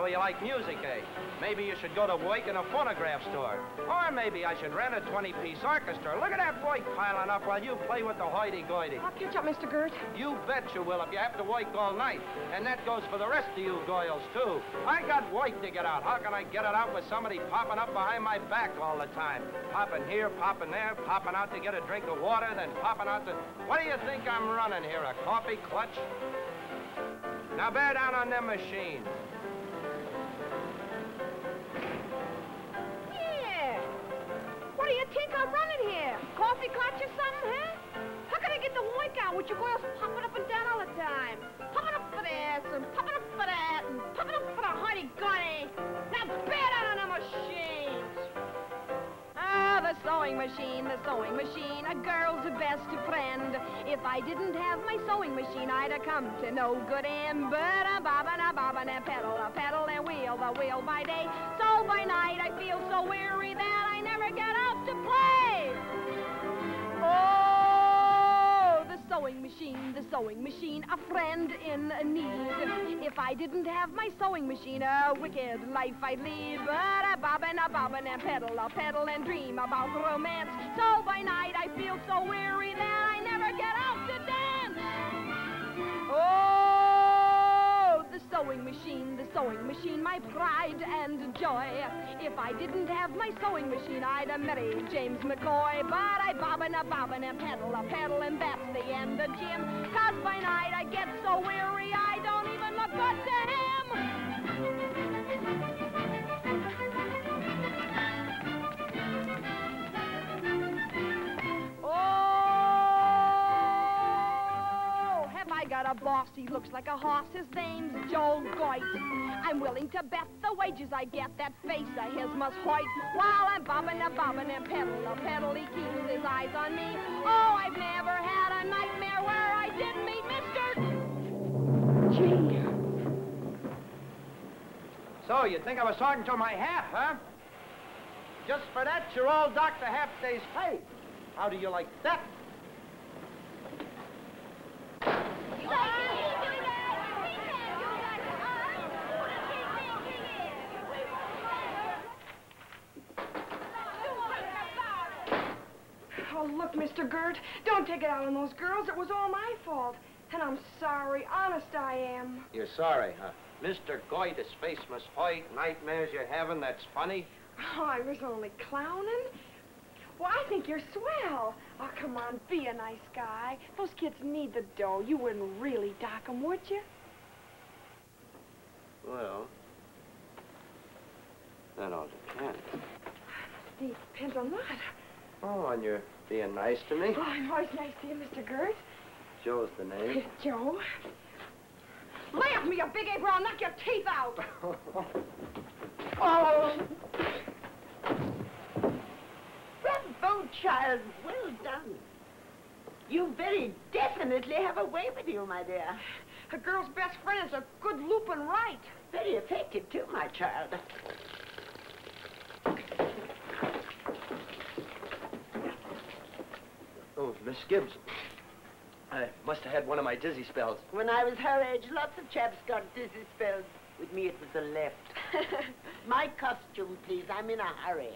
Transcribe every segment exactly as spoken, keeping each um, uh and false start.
So you like music, eh? Maybe you should go to work in a phonograph store. Or maybe I should rent a twenty-piece orchestra. Look at that work piling up while you play with the hoity-goity. I'll catch up, Mister Gert. You bet you will if you have to work all night. And that goes for the rest of you girls, too. I got work to get out. How can I get it out with somebody popping up behind my back all the time? Popping here, popping there, popping out to get a drink of water, then popping out to... What do you think I'm running here, a coffee clutch? Now bear down on them machines. Yeah. What do you think I'm running here? Coffee clutch or something, huh? How can I get the work out with you girls popping up and down all the time? Popping up for this and popping up for that and popping up for the hoity-goity. Now bear down on the machines. Ah, the sewing machine, the sewing machine, a girl's best friend. If I didn't have my sewing machine, I'd have come to no good end. But a bobbin, a bobbin, and pedal, a pedal, and wheel, the wheel by day. So by night I feel so weary that I never get out to play. Oh, the sewing machine, the sewing machine, a friend in need. If I didn't have my sewing machine, a wicked life I'd lead. But a bobbin, a bobbin, and pedal, a pedal, and dream about romance. So by night I feel so weary that I never get out to dance. Oh, the sewing machine, the sewing machine, my pride and joy. If I didn't have my sewing machine, I'd have married James McCoy. But I bobbin, a bobbin, and pedal, a pedal, and that's the end of Jim. Cause by night I get so weary I don't even look good to him. Got a boss, he looks like a hoss, his name's Joe Goit. I'm willing to bet the wages I get that face of his must hoit. While I'm bobbing a bobbing and pedal a pedal, he keeps his eyes on me. Oh, I've never had a nightmare where I didn't meet Mister Gee. So, you think I was talking to my hat, huh? Just for that, you're all docked a half day's pay. How do you like that? Oh, look, Mister Gert, don't take it out on those girls. It was all my fault. And I'm sorry. Honest, I am. You're sorry, huh? Mister Goit, his face must hoit. Nightmares you're having, that's funny. Oh, I was only clowning. Well, I think you're swell. Oh, come on, be a nice guy. Those kids need the dough. You wouldn't really dock them, would you? Well, that all depends. It depends on what? Oh, on your being nice to me. Oh, I'm always nice to you, Mister Gert. Joe's the name. Joe? Lay off me, you big ape, or I'll knock your teeth out. Oh! Bravo, child. Well done. You very definitely have a way with you, my dear. A girl's best friend is a good looping right. Very effective, too, my child. Oh, Miss Gibbs. I must have had one of my dizzy spells. When I was her age, lots of chaps got dizzy spells. With me, it was the left. My costume, please. I'm in a hurry.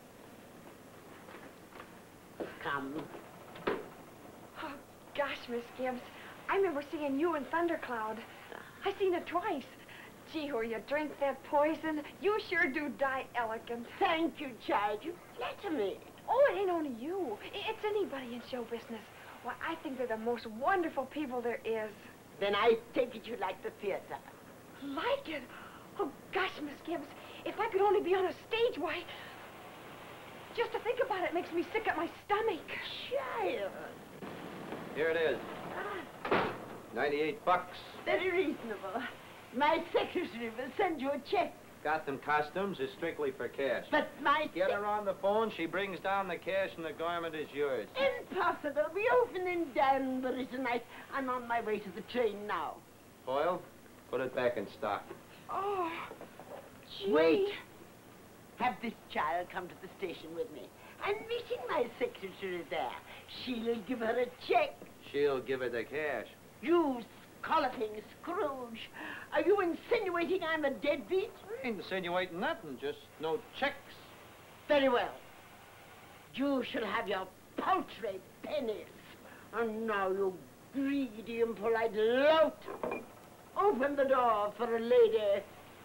Come. Oh, gosh, Miss Gibbs. I remember seeing you in Thundercloud. I seen it twice. Gee, who you drink that poison, you sure do die elegant. Thank you, child. You flatter me. Oh, it ain't only you. It's anybody in show business. Well, I think they're the most wonderful people there is. Then I take it you like the theater. Like it? Oh, gosh, Miss Gibbs, if I could only be on a stage, why... Just to think about it makes me sick at my stomach. Child. Here it is. Ah. ninety-eight bucks. Very reasonable. My secretary will send you a check. Gotham Costumes is strictly for cash. But my... Get her on the phone, she brings down the cash, and the garment is yours. Impossible. We open in Danbury tonight. I'm on my way to the train now. Boyle, put it back in stock. Oh, gee. Wait. Have this child come to the station with me. I'm meeting my secretary there. She'll give her a check. She'll give her the cash. You colloquing, Scrooge. Are you insinuating I'm a deadbeat? I ain't insinuating nothing, just no checks. Very well. You shall have your paltry pennies. And now, you greedy, impolite lout, open the door for a lady.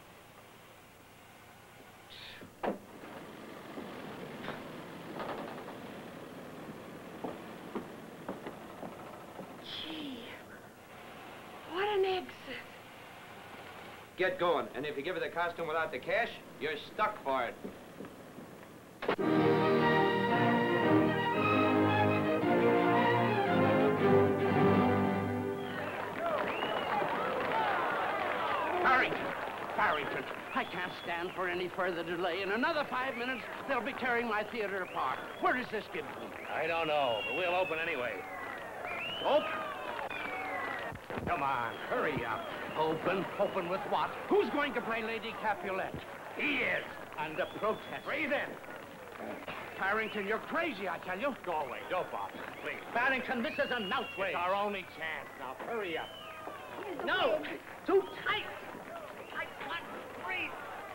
Gee, what an exit. Get going, and if you give her the costume without the cash, you're stuck for it. Barrington! Barrington! I can't stand for any further delay. In another five minutes, they'll be tearing my theater apart. Where is this Gibson? I don't know, but we'll open anyway. Open? Come on, hurry up. Open? Open with what? Who's going to play Lady Capulet? He is. Under protest. Breathe in. Barrington, you're crazy, I tell you. Go away. Don't bother. Please. Barrington, this is an outrage. It's our only chance. Now, hurry up. No, too tight. I can't breathe.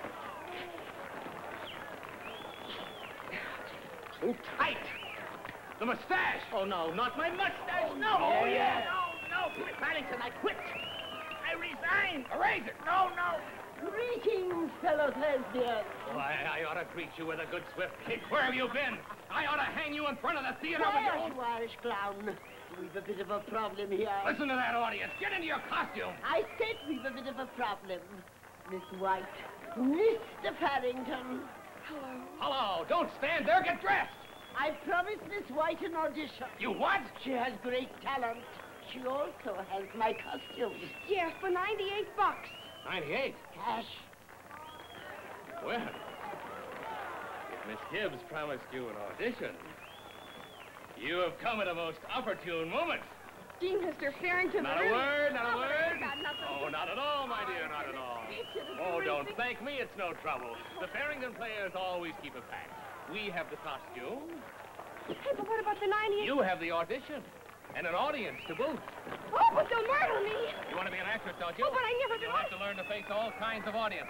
Too tight. The mustache. Oh, no, not my mustache. No. Oh, yeah. No, no. Barrington, I quit. I resign. Erase it. No, no. Greetings, fellow thespians. Oh, I, I ought to greet you with a good swift kick. Where have you been? I ought to hang you in front of the theater with your Quiet, own... you Irish clown. We've a bit of a problem here. Listen to that audience. Get into your costume. I said we've a bit of a problem. Miss White, Mister Farrington. Hello. Hello. Don't stand there. Get dressed. I promised Miss White an audition. You what? She has great talent. She also has my costume. Yeah, for ninety-eight bucks. ninety-eight. Cash. Well, if Miss Gibbs promised you an audition, you have come at a most opportune moment. Gee, Mister Farrington. Not a really- word, not a Oh, but I word. ain't got nothing Oh, to- not at all, my dear, not at all. Oh, don't thank me, it's no trouble. The Farrington players always keep a pact. We have the costume, Hey, but what about the ninety-eight? you have the audition, and an audience to boot. Oh, but they'll murder me. You want to be an actress, don't you? Oh, but I never did. You'll have to learn to face all kinds of audience.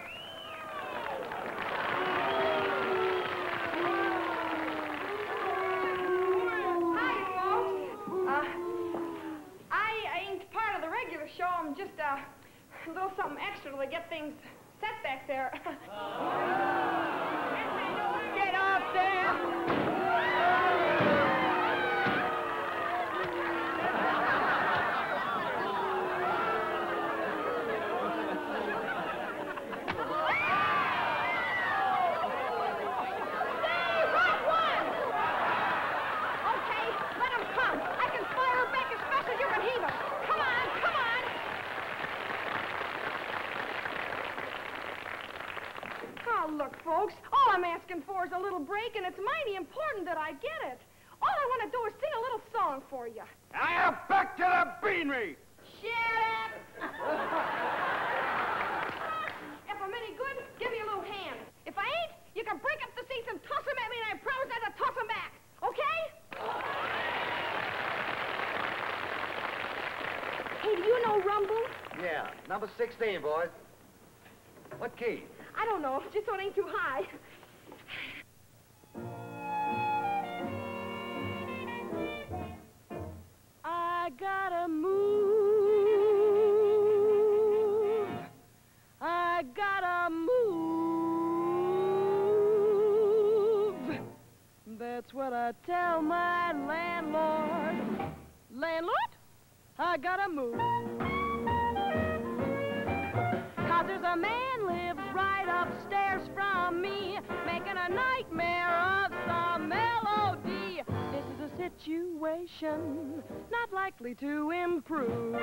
Hi, folks. Uh, I ain't part of the regular show. I'm just uh, a little something extra to get things set back there. Get up there. Okay, let 'em come. I can fire her back as fast as you can heave 'em. Come on, come on. Oh, look, folks, all I'm asking for is a little break, and it's mighty important that I get it. All I want to do is sing a little song for you. I am back to the beanery. Shut up! If I'm any good, give me a little hand. If I ain't, you can break up the seats and toss them at me, and I promise not to toss them back. Okay? Hey, do you know Rumble? Yeah, number sixteen, boys. What key? I don't know, just so it ain't too high. I gotta move. I gotta move. That's what I tell my landlord. Landlord, I gotta move. 'Cause there's a man lives right upstairs from me, making a nightmare of some melody. This is a situation not likely to improve.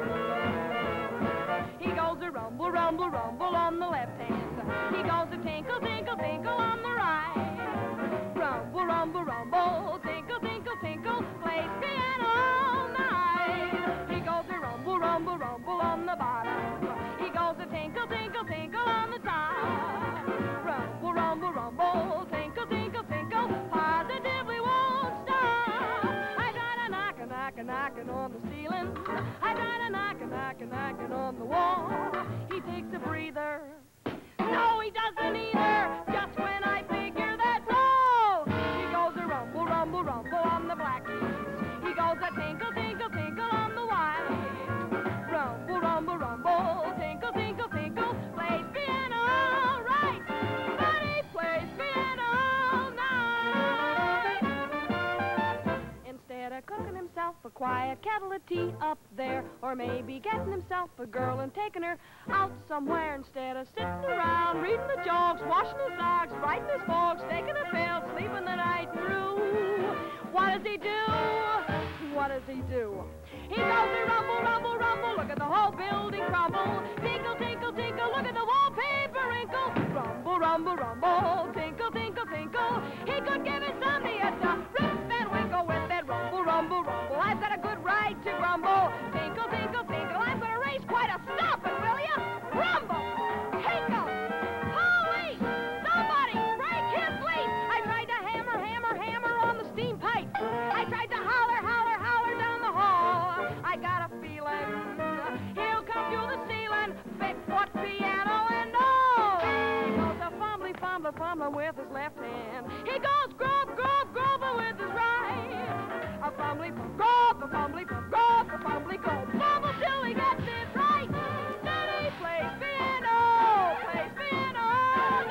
He goes a rumble, rumble, rumble on the left hand. He goes a tinkle, tinkle, tinkle on the right. Rumble, rumble, rumble, tinkle, tinkle, tinkle, plays piano all night. He goes a rumble, rumble, rumble on the bottom. He goes a tinkle, tinkle, tinkle on the top. Rumble, rumble, rumble, tinkle, tinkle, tinkle, positively won't stop. I try to knock a knock a knocking on the ceiling. I try to knock a knock a hacking, hacking on the wall. He takes a breather. No, he doesn't either. Just when I figure that's all, he goes a rumble, rumble, rumble on the black keys. He goes a tinkle, tinkle, tinkle on the white. Rumble, rumble, rumble, tinkle, tinkle, tinkle. Plays piano all right, but he plays piano all night. Instead of cooking himself a quiet kettle of tea up there, or maybe getting himself a girl and taking her out somewhere, instead of sitting around reading the jokes, washing his socks, writing his books, taking a pill, sleeping the night through, what does he do? What does he do? He goes to rumble, rumble, rumble, look at the whole building crumble. Tinkle, tinkle, tinkle, look at the wallpaper wrinkle. Rumble, rumble, rumble, tinkle, tinkle, tinkle. He could give his son the to rip and winkle with that rumble, rumble, rumble. I've got a good right to grumble. Tinkle, tinkle, tinkle, I'm gonna raise quite a stomping, will ya? Rumble, tinkle, holy, somebody break his leaf. I tried to hammer, hammer, hammer on the steam pipe. I tried to holler, holler, holler down the hall. I got a feeling he'll come through the ceiling, big foot piano and all. He goes a fumbly, fumbly, fumbling with his left hand. He goes grub, grub, grubbing with his right. A fumbly, grub, a fumbly, grub, a fumbly, grub, fumble till he gets it right. Then he plays piano, plays piano all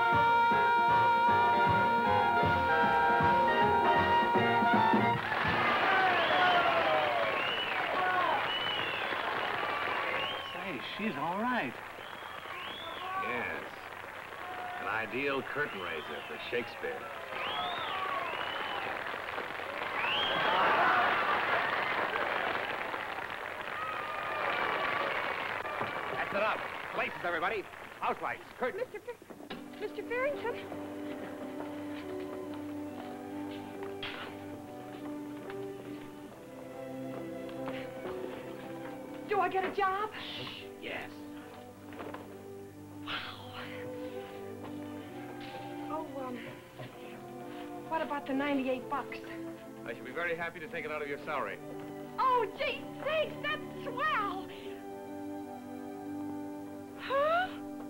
Say, she's all right. Yes. An ideal curtain raiser for Shakespeare. That's it up. Places, everybody. Outlights, curtains. Mister Fer Mister Farrington? Do I get a job? Yes. Oh, um, what about the ninety-eight bucks? I should be very happy to take it out of your salary. Oh, gee, thanks, that's swell. Huh?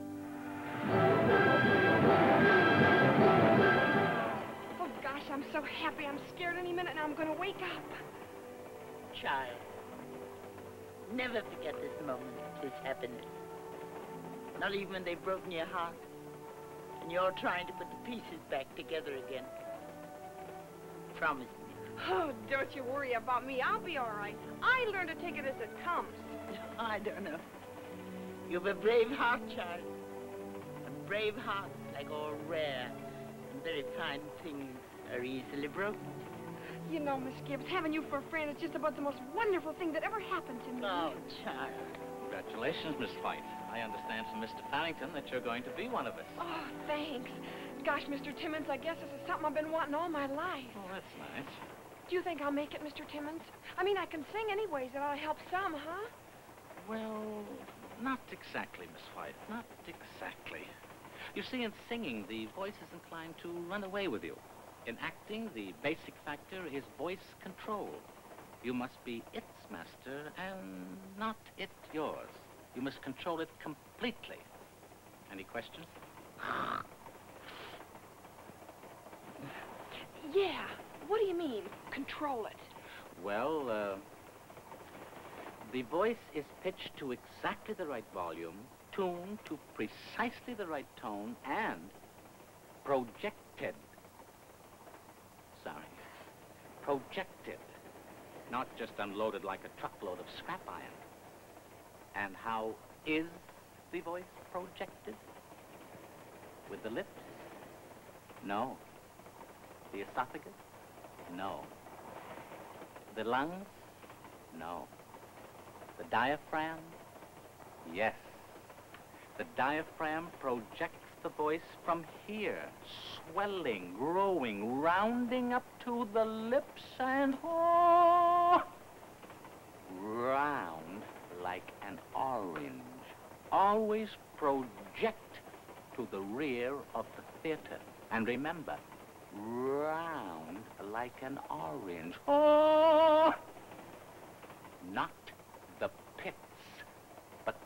Oh, gosh, I'm so happy. I'm scared any minute now I'm gonna wake up. Child, never forget this moment this happened. Not even when they've broken your heart and you're trying to put the pieces back together again. Promise me. Oh, don't you worry about me. I'll be all right. I learn to take it as it comes. I don't know. You've a brave heart, child. A brave heart, like all rare and very fine things, are easily broken. You know, Miss Gibbs, having you for a friend is just about the most wonderful thing that ever happened to me. Oh, child. Congratulations, Miss White. I understand from Mister Farrington that you're going to be one of us. Oh, thanks. Gosh, Mister Timmons, I guess this is something I've been wanting all my life. Oh, that's nice. Do you think I'll make it, Mister Timmons? I mean, I can sing anyways. It ought to help some, huh? Well, not exactly, Miss White. Not exactly. You see, in singing, the voice is inclined to run away with you. In acting, the basic factor is voice control. You must be its master and not it yours. You must control it completely. Any questions? Yeah. What do you mean, control it? Well, uh, the voice is pitched to exactly the right volume, tuned to precisely the right tone, and projected. Sorry. Projected. Not just unloaded like a truckload of scrap iron. And how is the voice projected? With the lips? No. The esophagus? No. The lungs? No. The diaphragm? Yes. The diaphragm projects the voice from here, swelling, growing, rounding up to the lips and, oh, round like an orange. Always project to the rear of the theater. And remember, round like an orange. Oh! Not the pits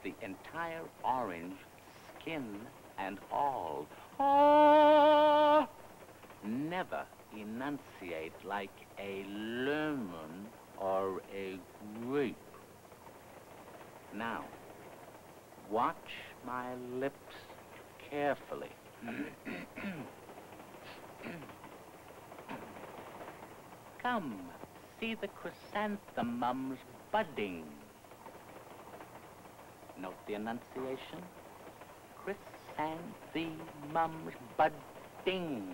the entire orange, skin and all. Oh! Never enunciate like a lemon or a grape. Now, watch my lips carefully. Come, see the chrysanthemums budding. Note the enunciation. Chrysanthemums budding.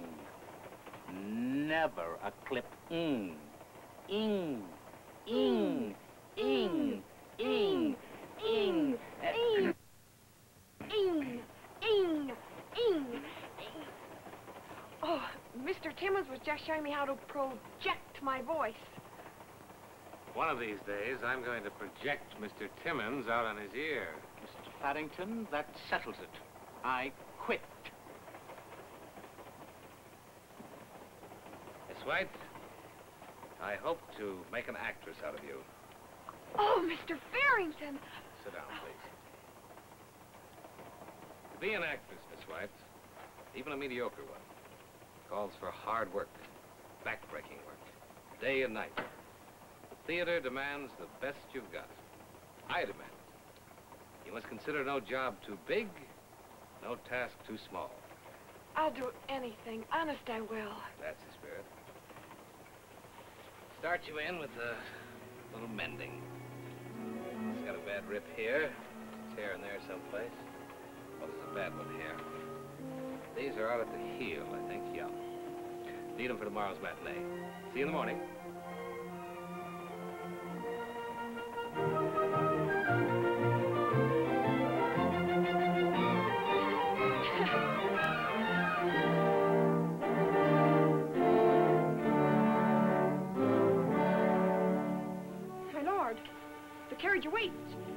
Never a clip ing. Ing. Ing. Ing. Ing. Ing. Ing. Ing. Ing. Ing. Oh, Mister Timmons was just showing me how to project my voice. One of these days, I'm going to project Mister Timmons out on his ear. Mister Farrington, that settles it. I quit. Miss White, I hope to make an actress out of you. Oh, Mister Farrington. Sit down, please. To be an actress, Miss White, even a mediocre one, calls for hard work, back-breaking work, day and night. The theater demands the best you've got. I demand it. You must consider no job too big, no task too small. I'll do anything. Honest, I will. That's the spirit. Start you in with a little mending. It's got a bad rip here, tear in there someplace. Oh, there's a bad one here. These are out at the heel, I think, yeah. Need them for tomorrow's matinee. See you in the morning. My lord, the carriage awaits.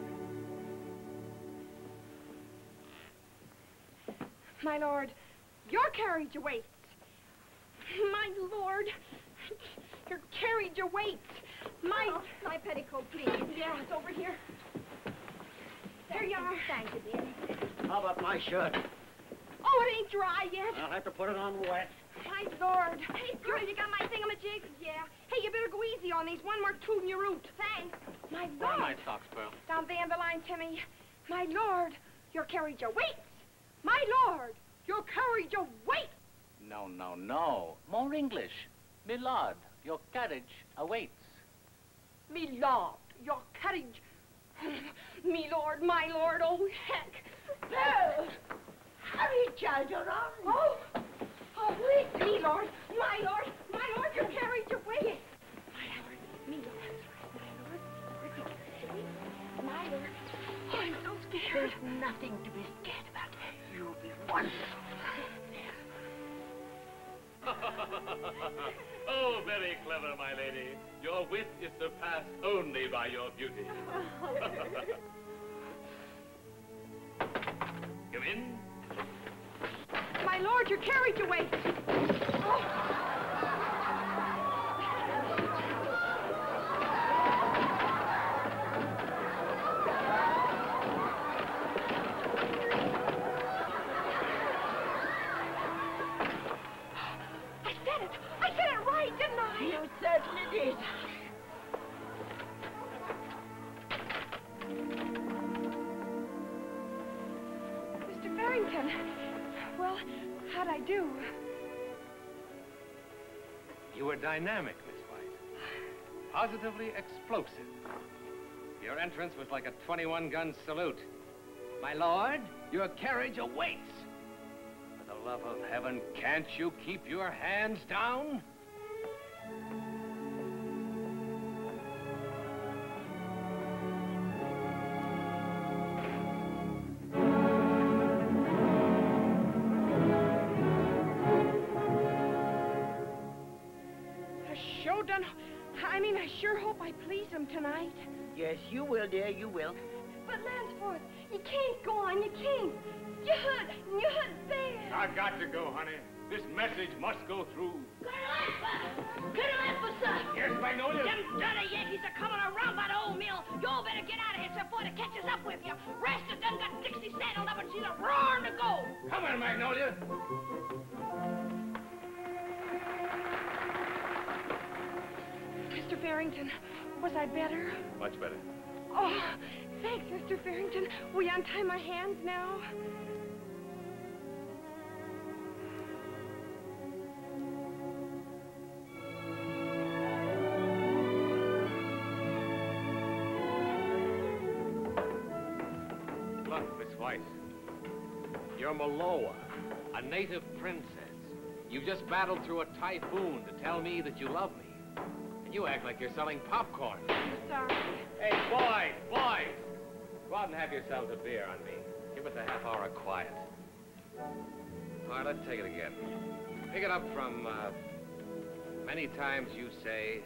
My lord, your carriage awaits. My lord, your carriage awaits. My... Oh, my petticoat, please. Yeah, it's over here. There you are. Thank you, dear. How about my shirt? Oh, it ain't dry yet. I'll have to put it on wet. My lord. Hey, girl, you got my thingamajig? Yeah. Hey, you better go easy on these. One more tootin' your root. Thanks. My Where are my lord. socks, Pearl? Down the end of the line, Timmy. My lord, your carriage awaits. My lord, your carriage awaits. No, no, no. More English. Milord, your carriage awaits. Me lord, your carriage. Me lord, my lord, oh heck. Well, hurry, child, you're on. Oh, oh, wait, me lord, my lord, my lord, your carriage awaits. My lord, me lord, my lord, my lord. Oh, I'm so scared. There's nothing to be scared about. You'll be wonderful. Oh, very clever, my lady. Your wit is surpassed only by your beauty. Come in. My lord, your carriage awaits. Oh. You certainly did. Mister Farrington, well, how'd I do? You were dynamic, Miss White. Positively explosive. Your entrance was like a twenty-one gun salute. My lord, your carriage awaits. For the love of heaven, can't you keep your hands down? I mean, I sure hope I please him tonight. Yes, you will, dear, you will. But Lansford, you can't go on, you can't. You heard, you heard there. I got to go, honey. This message must go through. Colonel Colonel sir. Yes, Magnolia? Them dirty Yankees are coming around by the old mill. You all better get out of here before they catches up with you. Rest has done got Dixie saddled up and she's a roaring to go. Come on, Magnolia. Mister Farrington, was I better? Much better. Oh, thanks, Mister Farrington. Will you untie my hands now? Look, Miss White. You're Maloa, a native princess. You just battled through a typhoon to tell me that you love me. And you act like you're selling popcorn. Sorry. Hey, boys, boys! Go out and have yourselves a beer on me. Give us a half hour of quiet. All right, let's take it again. Pick it up from, uh, many times you say...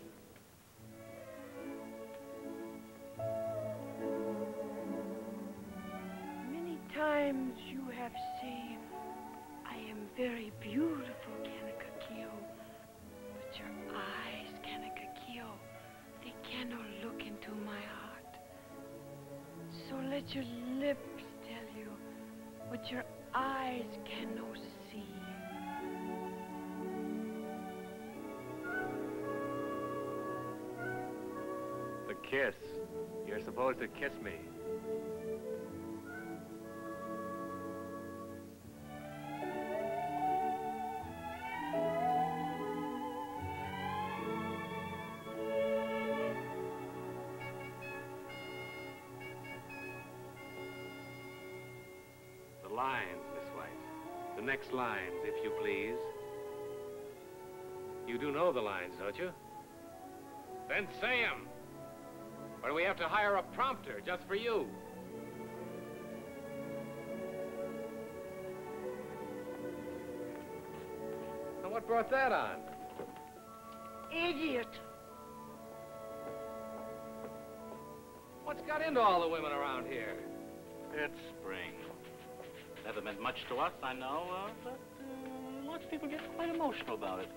Many times you have said, I am very beautiful, Kanaka-Kyo. But your eyes, Kanaka-Kyo, they cannot look into my heart. So let your lips tell you what your eyes cannot see. The kiss. You're supposed to kiss me. The lines, Miss White. The next lines, if you please. You do know the lines, don't you? Then say 'em. Or do we have to hire a prompter just for you? Now, what brought that on? Idiot. What's got into all the women around here? It's spring. Never meant much to us, I know, uh, but uh, lots of people get quite emotional about it.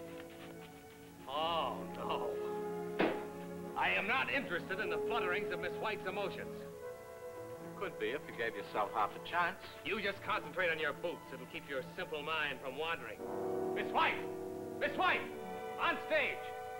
Oh, no. I am not interested in the flutterings of Miss White's emotions. Could be if you gave yourself half a chance. You just concentrate on your boots. It'll keep your simple mind from wandering. Miss White! Miss White! On stage!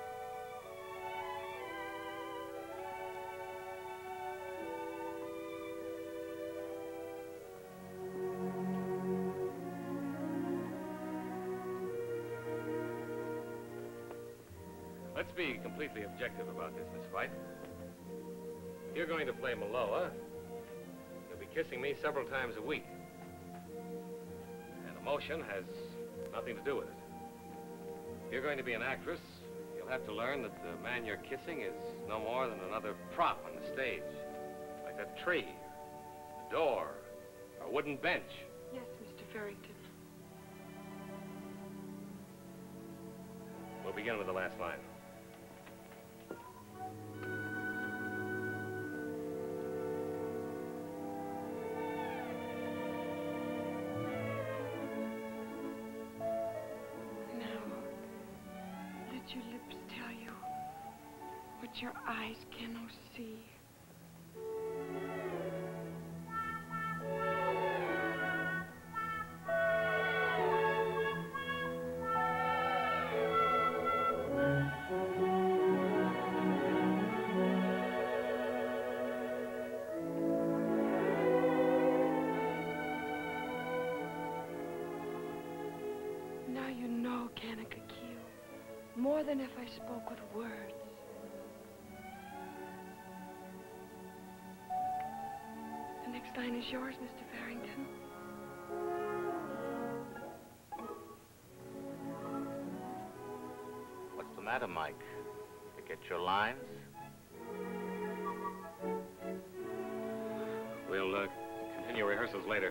Let's be completely objective about this, Miss White. You're going to play Maloa. You'll be kissing me several times a week. And emotion has nothing to do with it. If you're going to be an actress, you'll have to learn that the man you're kissing is no more than another prop on the stage. Like a tree, a door, or a wooden bench. Yes, Mister Farrington. We'll begin with the last line. Let your lips tell you what your eyes cannot see. Now you know, Kanaka-Kyo. More than if I spoke with words. The next line is yours, Mister Farrington. What's the matter, Mike? You get your lines? We'll uh, continue rehearsals later.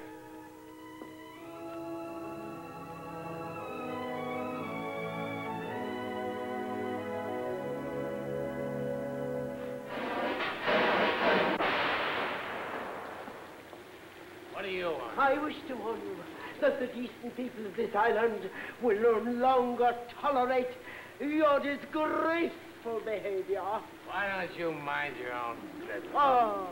What are you on? I wish to warn you that the decent people of this island will no longer tolerate your disgraceful behavior. Why don't you mind your own business? Oh.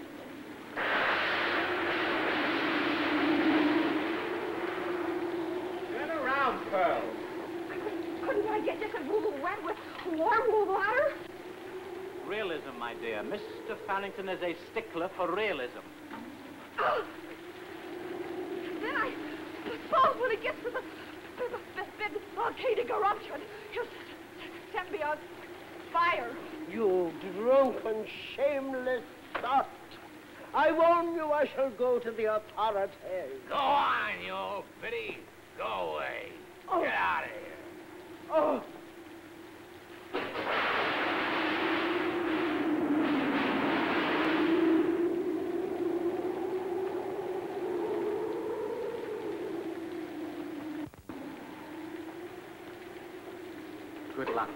Turn around, Pearl. Couldn't I get just a little wet with warm water? Realism, my dear. Mister Farrington is a stickler for realism. Oh. Then I suppose when it gets to the, to the, the, the volcanic eruption, he'll set me on fire. You drunken, shameless sot. I warn you, I shall go to the authorities. Go on, you old biddy. Go away. Oh. Get out of here. Oh. Good luck.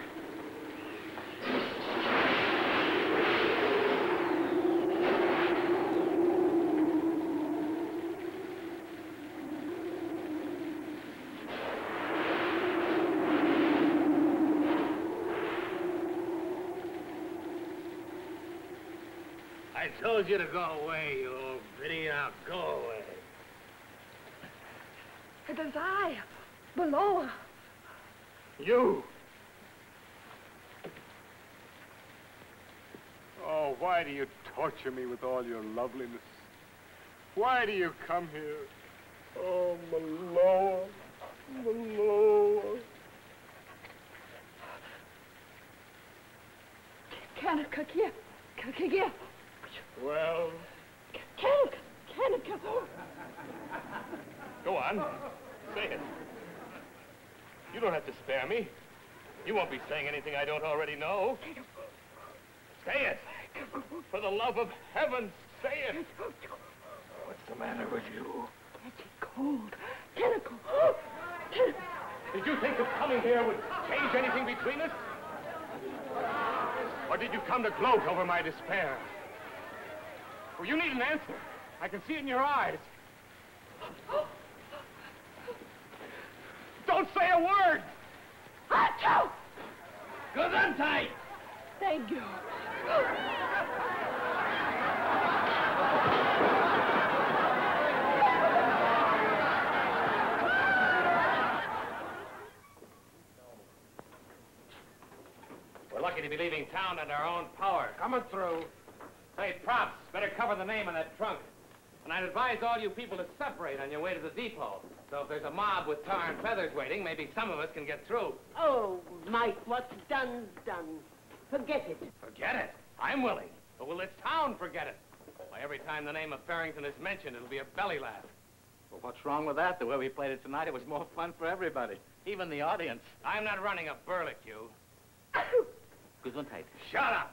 I told you to go away, you old biddy. Now go away. It is I, below. You! Oh, why do you torture me with all your loveliness? Why do you come here? Oh, Maloa, Maloa. Kanika, here. Kanika, here. Well, Kanika, Kanika. go on. Say it. You don't have to spare me. You won't be saying anything I don't already know. Say it. For the love of heaven, say it. What's the matter with you? It's cold. Kanika. Did you think that coming here would change anything between us? Or did you come to gloat over my despair? Well, you need an answer. I can see it in your eyes. Don't say a word! Achoo! Good and tight. Thank you. We're lucky to be leaving town under our own power. Coming through. Hey, props, better cover the name on that trunk. And I'd advise all you people to separate on your way to the depot. So if there's a mob with tar and feathers waiting, maybe some of us can get through. Oh, Mike, what's done's done. Forget it. Forget it. I'm willing. But will this town forget it? Why, every time the name of Farrington is mentioned, it'll be a belly laugh. Well, what's wrong with that? The way we played it tonight, it was more fun for everybody, even the audience. I'm not running a burlick, you. Gesundheit. Shut up!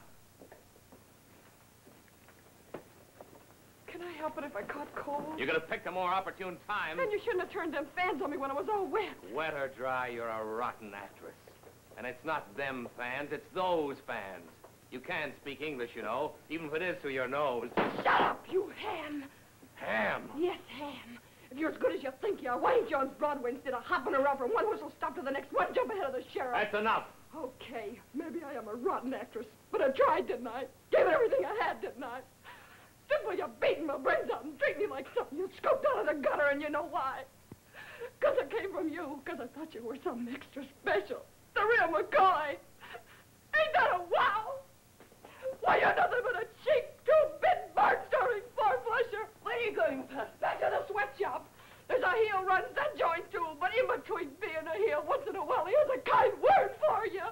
Can I help it if I caught cold? You could have picked a more opportune time. Then you shouldn't have turned them fans on me when I was all wet. Wet or dry, you're a rotten actress. And it's not them fans, it's those fans. You can speak English, you know, even if it is through your nose. Shut up, you ham. Ham. Yes, ham. If you're as good as you think you are, why ain't you on Broadway instead of hopping around from one whistle stop to the next, one jump ahead of the sheriff? That's enough. Okay, maybe I am a rotten actress, but I tried, didn't I? Gave it everything I had, didn't I? Simple, you beating my brains out and treat me like something you scooped out of the gutter, and you know why? Because it came from you, because I thought you were something extra special. The real McCoy. Ain't that a wow? Why, you're nothing but a cheap, two-bit, barn-starving four-flusher. Where are you going, Pat? Back to the sweatshop. There's a heel runs that joint, too, but in between being a heel, once in a while, he has a kind word for you.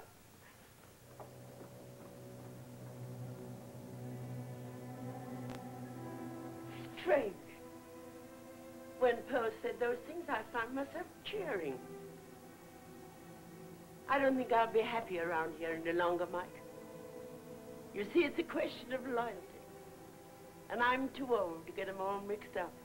Strange. When Pearl said those things, I found myself cheering. I don't think I'll be happy around here any longer, Mike. You see, it's a question of loyalty. And I'm too old to get them all mixed up.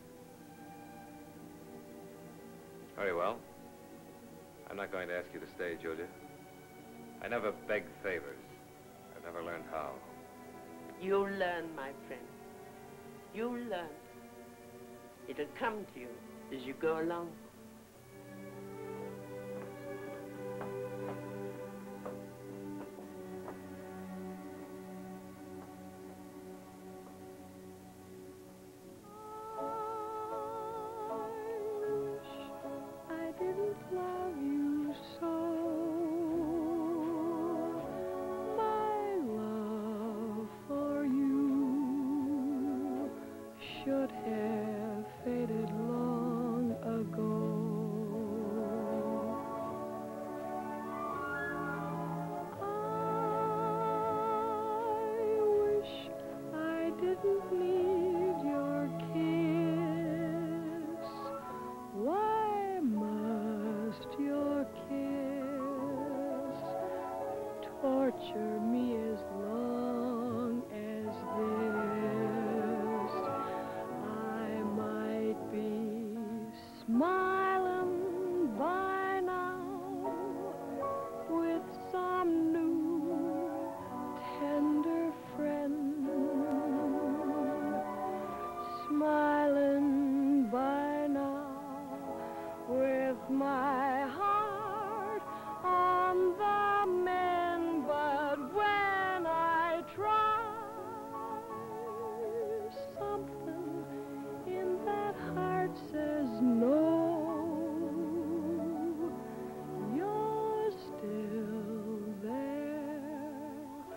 Very well. I'm not going to ask you to stay, Julia. I never begged favors. I've never learned how. You'll learn, my friend. You'll learn. It'll come to you as you go along. Should have faded long ago. I wish I didn't need your kiss. Why must your kiss torture me as long as this? I might be smiling by now with some new tender friend, smiling by now with my heart on the mend, but when I try, something in that heart says no. You're still there.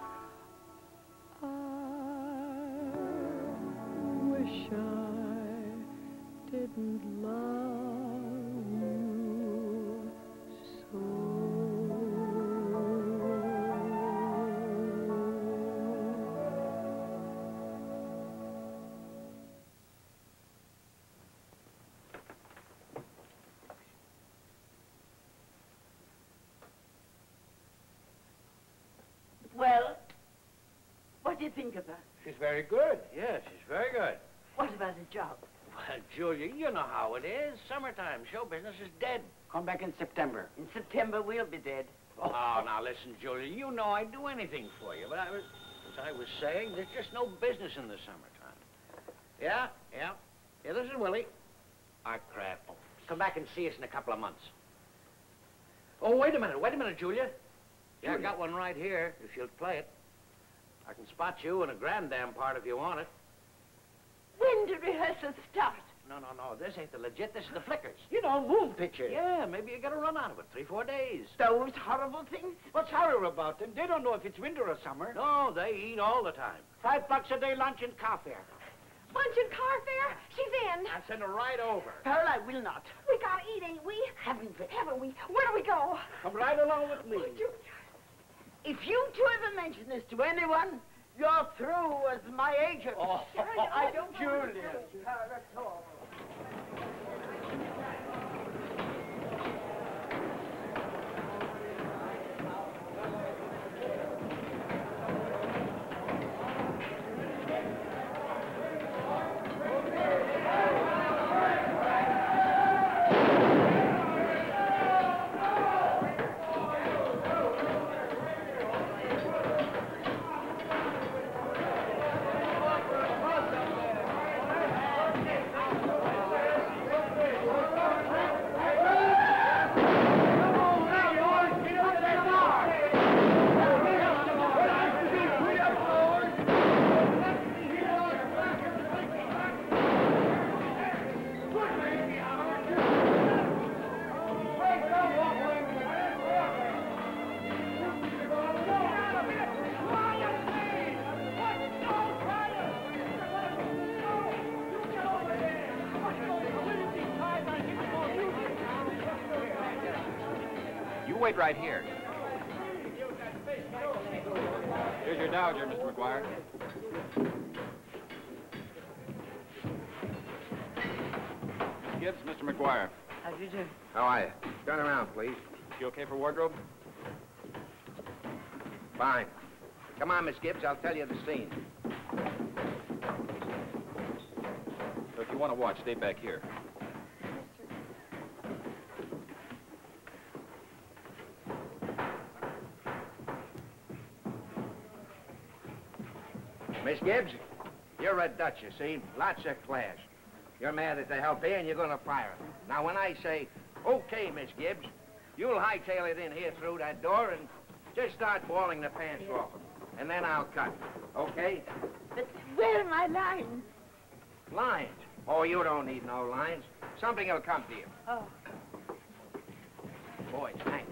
I wish I didn't love you so. Well, what do you think of her? She's very good. Yes, she's very good. What about the job? Well, Julia, you know how it is. Summertime, show business is dead. Come back in September. In September, we'll be dead. Oh, now listen, Julia, you know I'd do anything for you, but I was, as I was saying, there's just no business in the summertime. Yeah, yeah. Yeah, this is Willie. Art Crab. Oh, come back and see us in a couple of months. Oh, wait a minute, wait a minute, Julia. Yeah, I got one right here, if you'll play it. I can spot you in a grand damn part if you want it. When do rehearsals start? No, no, no, this ain't the legit, this is the flickers. You know, move pictures. Yeah, maybe you get a run out of it, three, four days. Those horrible things? What's horrible about them? They don't know if it's winter or summer. No, they eat all the time. Five bucks a day lunch and car fare. Lunch and car fare? She's in. I'll send her right over. Pearl, I will not. We gotta eat, ain't we? Haven't we? Haven't we? Where do we go? Come right along with me. If you two ever mention this to anyone, you're through as my agent. Oh, I don't Julia. Pearl at all. Wait right here. Here's your Dowager, Mister McGuire. Miss Gibbs, Mister McGuire. How do you do? How are you? Turn around, please. You okay for wardrobe? Fine. Come on, Miss Gibbs, I'll tell you the scene. So if you want to watch, stay back here. Miss Gibbs, you're a Dutch, you see. Lots of class. You're mad at the helper and you're gonna fire her. Now, when I say, okay, Miss Gibbs, you'll hightail it in here through that door and just start bawling the pants off them. And then I'll cut. Okay? But where are my lines? Lines? Oh, you don't need no lines. Something will come to you. Oh. Boy, Hank.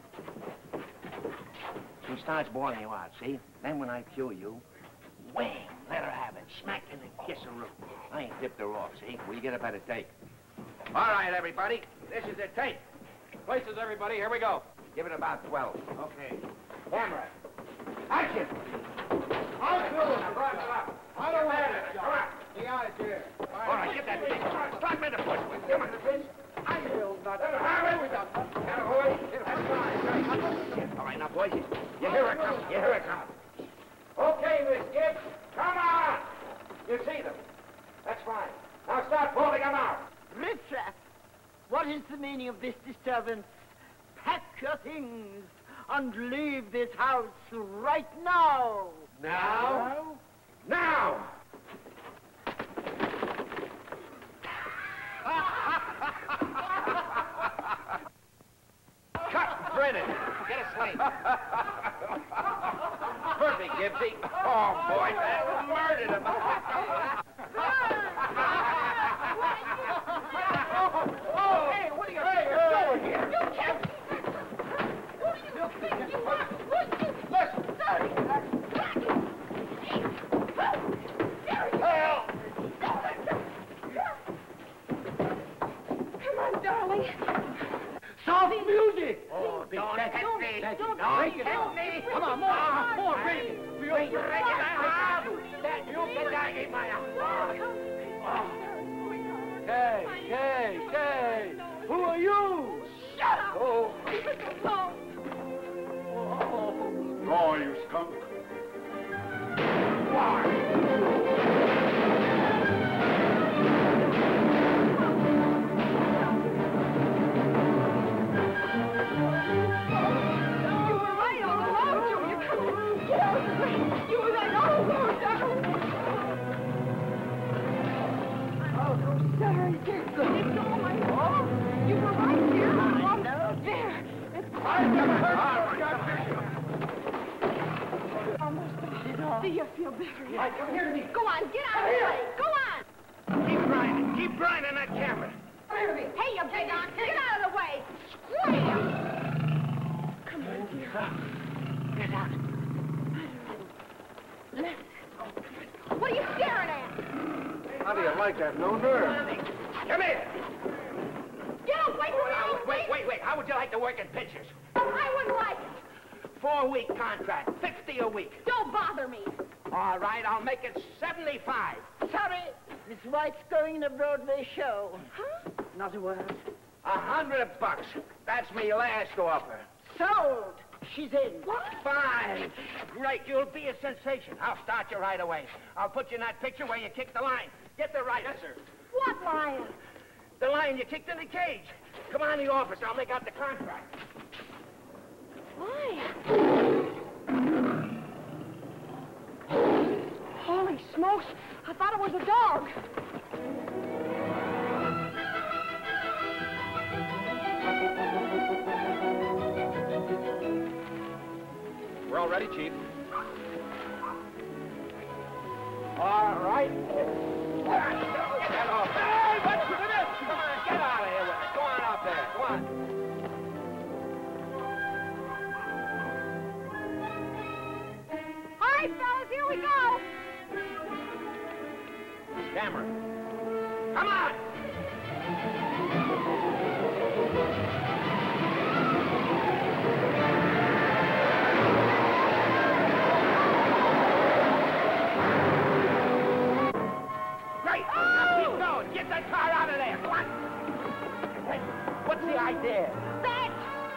She starts bawling you out, see? Then when I cue you, wham, let her have it. Smack in the kiss her root. I ain't tipped her off, see? We get a better take. All right, everybody. This is the take. Places, everybody. Here we go. Give it about twelve. Okay. Camera. Action! I'll do it. Now, drive it up. I don't want it. Come on. The idea. All right, get that thing. Start me the foot. Come on. I will not. Let her have it. Now, boys. That's fine. All right, now, boys. You hear her coming. You hear her coming. Okay, Miss Gibbs. Come on. You see them. That's fine. Now start pulling them out. Riffraff, what is the meaning of this disturbance? Pack your things and leave this house right now. Now? Now! Cut, Brennan. Get a slate. Perfect, Gibbsy. Oh, boy, that murdered him. Oh, hey, what are you doing here? You can't. Who do you think you are? Listen. Well. Come on, darling. Soft music. Oh, don't hit me. Don't Don't hit me. Come on, more, more, baby. Wait, that you can die in my Hey, hey, hey. Who are you? Shut up. Oh. Oh. Oh. Draw, you skunk. You were right all along, Junior. Get out of the way. You were right all along, darling. Oh, I'm sorry, dear. It's all my fault. You were right, dear. Oh, there. It's almost done. Do you feel better yet? I can hear me. Go on, get out of the way. Go on. Keep grinding. Keep grinding that camera. Hey, you big ox, get out of the way. Scram! Come on, dear. Get out. Let's. What are you staring at? How do you like that? No nerve. Come here. Get away from me! Wait, wait, wait. How would you like to work in pictures? I wouldn't like it. Four-week contract, fifty a week. Don't bother me. All right, I'll make it seventy-five. Sorry, Miss White's going in a Broadway show. Huh? Not a word. A hundred bucks. That's me last offer. Sold. She's in. What? Fine. Great. You'll be a sensation. I'll start you right away. I'll put you in that picture where you kicked the line. Get the right. Yes, sir. What lion? The line you kicked in the cage. Come on in the office. I'll make out the contract. Lion? Holy smokes. I thought it was a dog. We're all ready, Chief. All right. Get that off. Hey, what's with this? Come on, get out of here with it. Go on out there. Go on. All right, fellas, here we go. Camera. Come on. Great. Now keep going. Get that car out of there. Come on. Hey, what's the idea? That.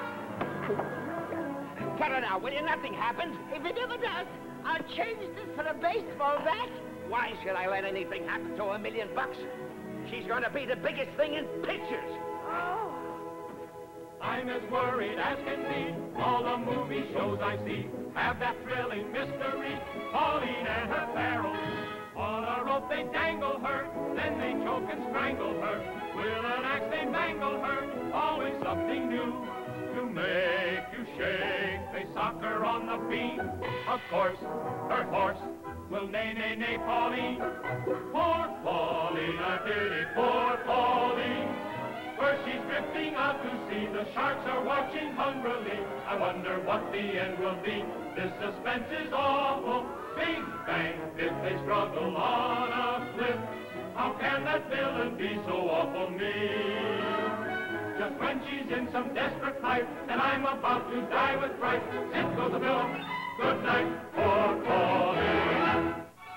Cut it out, will you? Nothing happens. If it ever does, I'll change this for a baseball bat. Why should I let anything happen to a million bucks? She's going to be the biggest thing in pictures. Oh. I'm as worried as can be. All the movie shows I see have that thrilling mystery. Pauline and her peril. On a rope they dangle her, then they choke and strangle her. With an axe they mangle her, always something new. To make you shake, they sock her on the beam. Of course, her horse will neigh, neigh, neigh, Pauline. Poor Pauline, I pity poor Pauline. Where she's drifting out to sea, the sharks are watching hungrily. I wonder what the end will be. This suspense is awful. Bing, bang, if they struggle on a cliff. How can that villain be so awful mean? Just when she's in some desperate plight, and I'm about to die with fright, zip goes the villain. Good night, poor Pauline.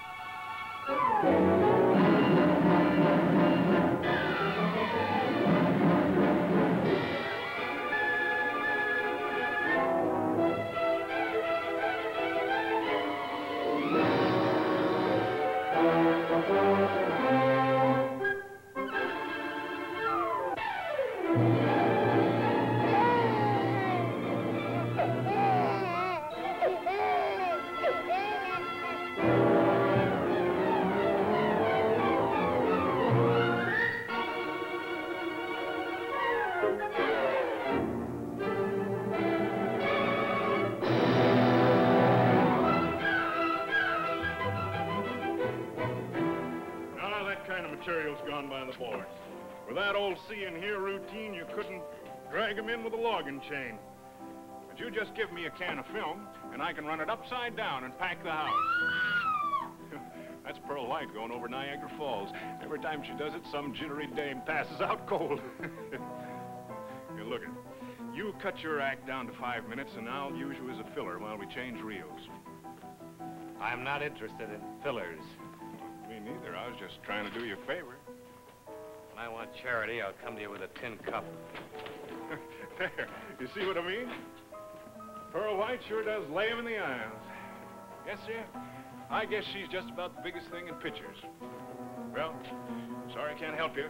Material's gone by the boards. With that old see and hear routine, you couldn't drag them in with a logging chain. But you just give me a can of film, and I can run it upside down and pack the house. That's Pearl White going over Niagara Falls. Every time she does it, some jittery dame passes out cold. Here, look it. You cut your act down to five minutes, and I'll use you as a filler while we change reels. I'm not interested in fillers. Me neither. I was just trying to do you a favor. When I want charity, I'll come to you with a tin cup. There. You see what I mean? Pearl White sure does lay 'em in the aisles. Yes, sir. I guess she's just about the biggest thing in pictures. Well, sorry I can't help you.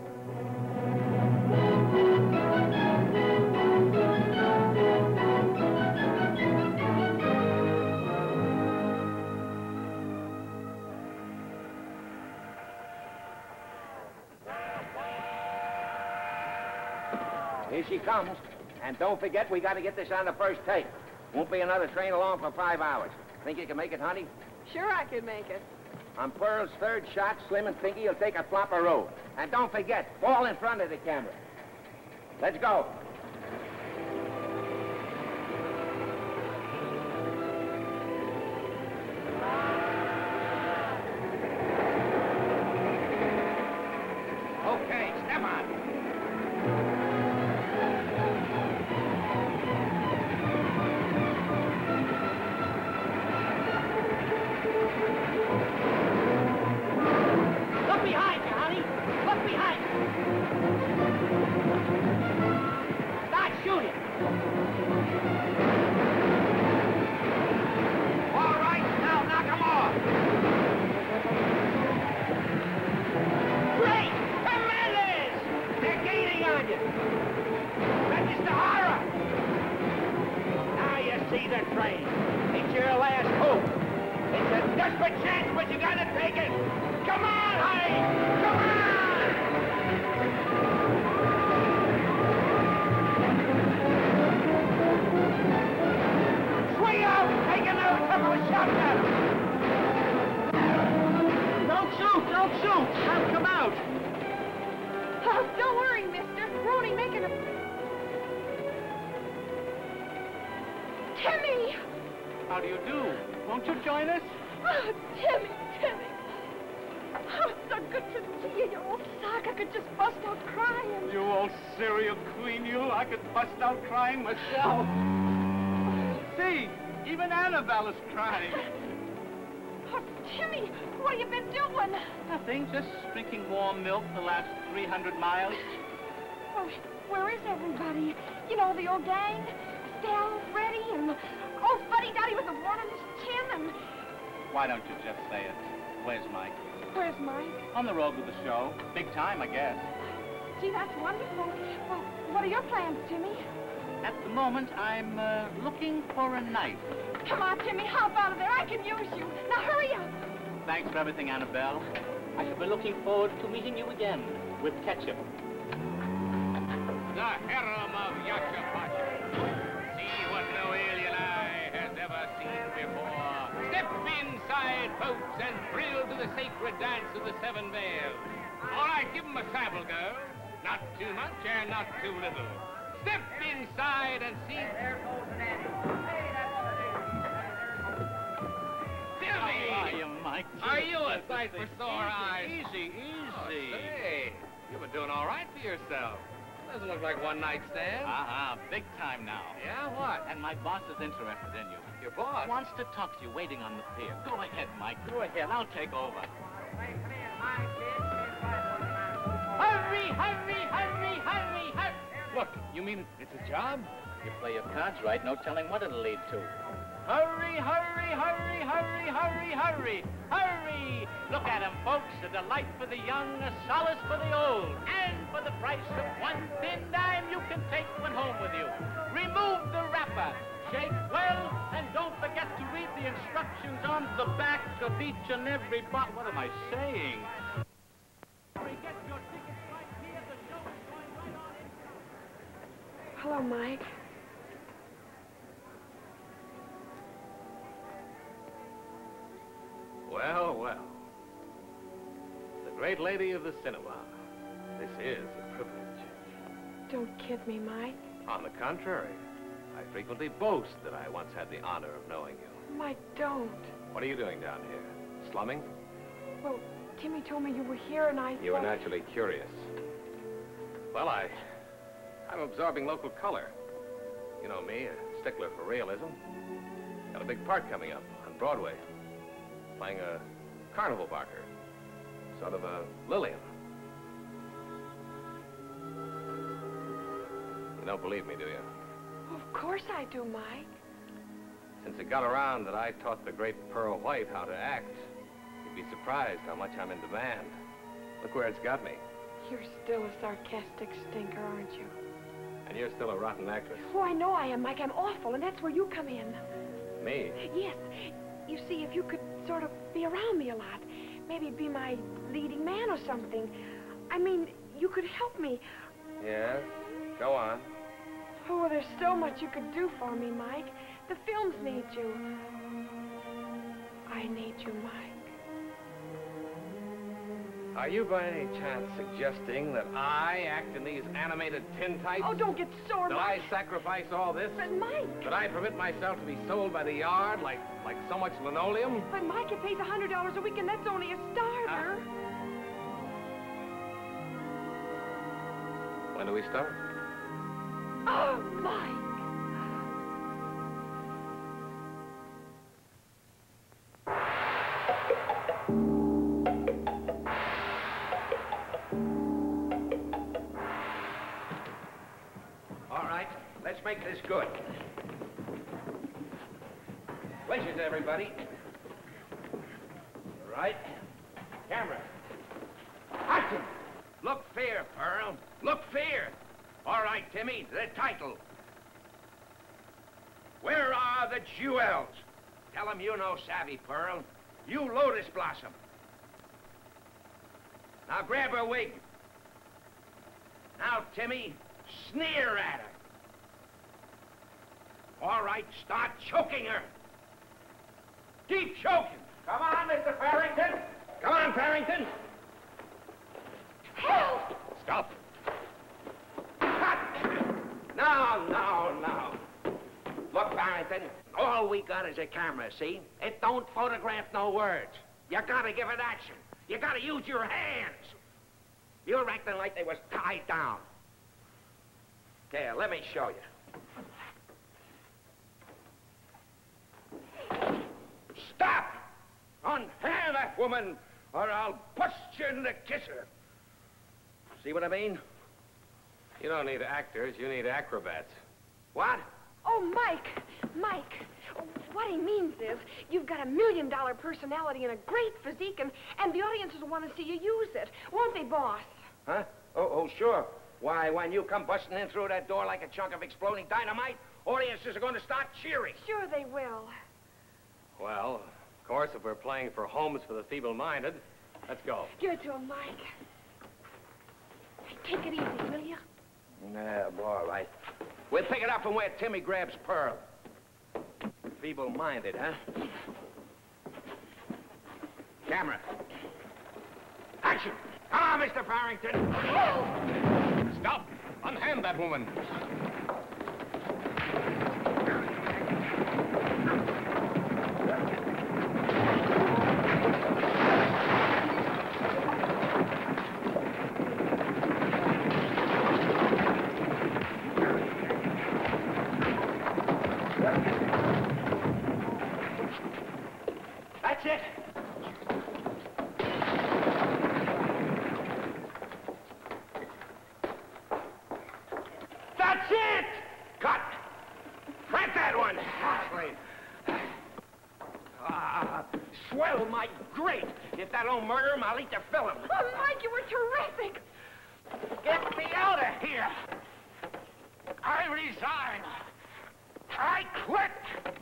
Here she comes. And don't forget, we got to get this on the first take. Won't be another train along for five hours. Think you can make it, honey? Sure I can make it. On Pearl's third shot, Slim and Pinky will take a flopperoo. And don't forget, fall in front of the camera. Let's go. Okay, step on. Look behind you, honey. Look behind you. Start shooting. All right, now knock 'em off. Great! Tremendous! They're gaining on you. Register horror. Now you see the train. It's your last hope. It's a desperate chance, but you gotta take it. Come on, honey! Come on! Swing out! Take another couple of shots at him! Don't shoot! Don't shoot! I'll come out. Oh, don't worry, mister. We're only making a... Timmy! How do you do? Won't you join us? Oh, Timmy, Timmy. Oh, it's so good to see you, you old sock. I could just bust out crying. You old cereal queen, you. I could bust out crying myself. See, even Annabelle is crying. Oh, Timmy, what have you been doing? Nothing, just drinking warm milk the last three hundred miles. Oh, where is everybody? You know, the old gang? Estelle, Freddie, and old Buddy Dotty with the wart on his chin, and... Why don't you just say it? Where's Mike? Where's Mike? On the road with the show. Big time, I guess. Gee, that's wonderful. Well, what are your plans, Timmy? At the moment, I'm uh, looking for a knife. Come on, Timmy, hop out of there. I can use you. Now, hurry up. thanks for everything, Annabelle. I shall be looking forward to meeting you again with ketchup. The harem of Yasha Pasha. See what no alien eye has ever seen before. Step inside, folks, and thrill to the sacred dance of the Seven Veils. All right, give 'em a sample, girl. Not too much and not too little. Step inside and see... There goes an animal. How are you, Mike? Are you a sight for sore eyes? Easy, easy. Oh, say, you've been doing all right for yourself. Doesn't look like one night stand. Uh-huh, big time now. Yeah, what? And my boss is interested in you. Your boss? Wants to talk to you waiting on the pier. Go ahead, Mike. Go ahead. I'll take over. Hurry, hurry, hurry, hurry, hurry. Look, you mean it's a job? You play your cards right, no telling what it'll lead to. Hurry, hurry, hurry, hurry, hurry, hurry, hurry. Look at him, folks. A delight for the young, a solace for the old. And for the price of one thin dime, you can take one home with you. Remove the wrapper. Shake well, and don't forget to read the instructions on the back of each and every bottle. What am I saying? Get your tickets right here. The show is going right on. Hello, Mike. Well, well. The great lady of the cinema. This is a privilege. Don't kid me, Mike. On the contrary, I frequently boast that I once had the honor of knowing you. Mike, don't. What are you doing down here? Slumming? Well, Timmy told me you were here and I You were thought... naturally curious. Well, I... I'm absorbing local color. You know me, a stickler for realism. Got a big part coming up on Broadway. Playing a carnival barker. Sort of a Lillian. You don't believe me, do you? Of course I do, Mike. Since it got around that I taught the great Pearl White how to act, you'd be surprised how much I'm in demand. Look where it's got me. You're still a sarcastic stinker, aren't you? And you're still a rotten actress. Oh, I know I am, Mike. I'm awful, and that's where you come in. Me? Yes. You see, if you could sort of be around me a lot, maybe be my leading man or something. I mean, you could help me. Yes? Go on. Oh, there's so much you could do for me, Mike. The films need you. I need you, Mike. Are you by any chance suggesting that I act in these animated tintypes? Oh, don't get sore, That Mike. I sacrifice all this? But, Mike. That I permit myself to be sold by the yard like, like so much linoleum? But, Mike, it pays a hundred dollars a week, and that's only a starter. Uh, when do we start? Oh, Mike. All right, let's make this good. Pleasures, everybody. Right. Camera. Action! Look fair, Pearl. Look fair. All right, Timmy, the title. Where are the jewels? Tell them you know savvy, Pearl. You Lotus Blossom. Now grab her wig. Now, Timmy, sneer at her. All right, start choking her. Keep choking. Come on, Mister Farrington. Come on, Farrington. Help! Stop. Cut! No, no, no. Look, Farrington, all we got is a camera, see? It don't photograph no words. You gotta give it action. You gotta use your hands. You're acting like they was tied down. Here, let me show you. Stop! Unhand that woman, or I'll bust you in the kisser. See what I mean? You don't need actors, you need acrobats. What? Oh, Mike. Mike. What he means is, you've got a million dollar personality and a great physique, and, and the audiences will want to see you use it. Won't they, boss? Huh? Oh, oh, sure. Why, when you come busting in through that door like a chunk of exploding dynamite, audiences are going to start cheering. Sure they will. Well, of course, if we're playing for homes for the feeble-minded, let's go. Give it to him, Mike. Take it easy, will you? Yeah, all right. We'll pick it up from where Timmy grabs Pearl. Feeble-minded, huh? Camera. Action! Come on, Mister Farrington. Stop! Unhand that woman. That's it. That's it! Cut! Crank that one! Ah, swell, Mike, great! If that don't murder him, I'll eat the film. Oh, Mike, you were terrific. Get me out of here! I resign! I quit!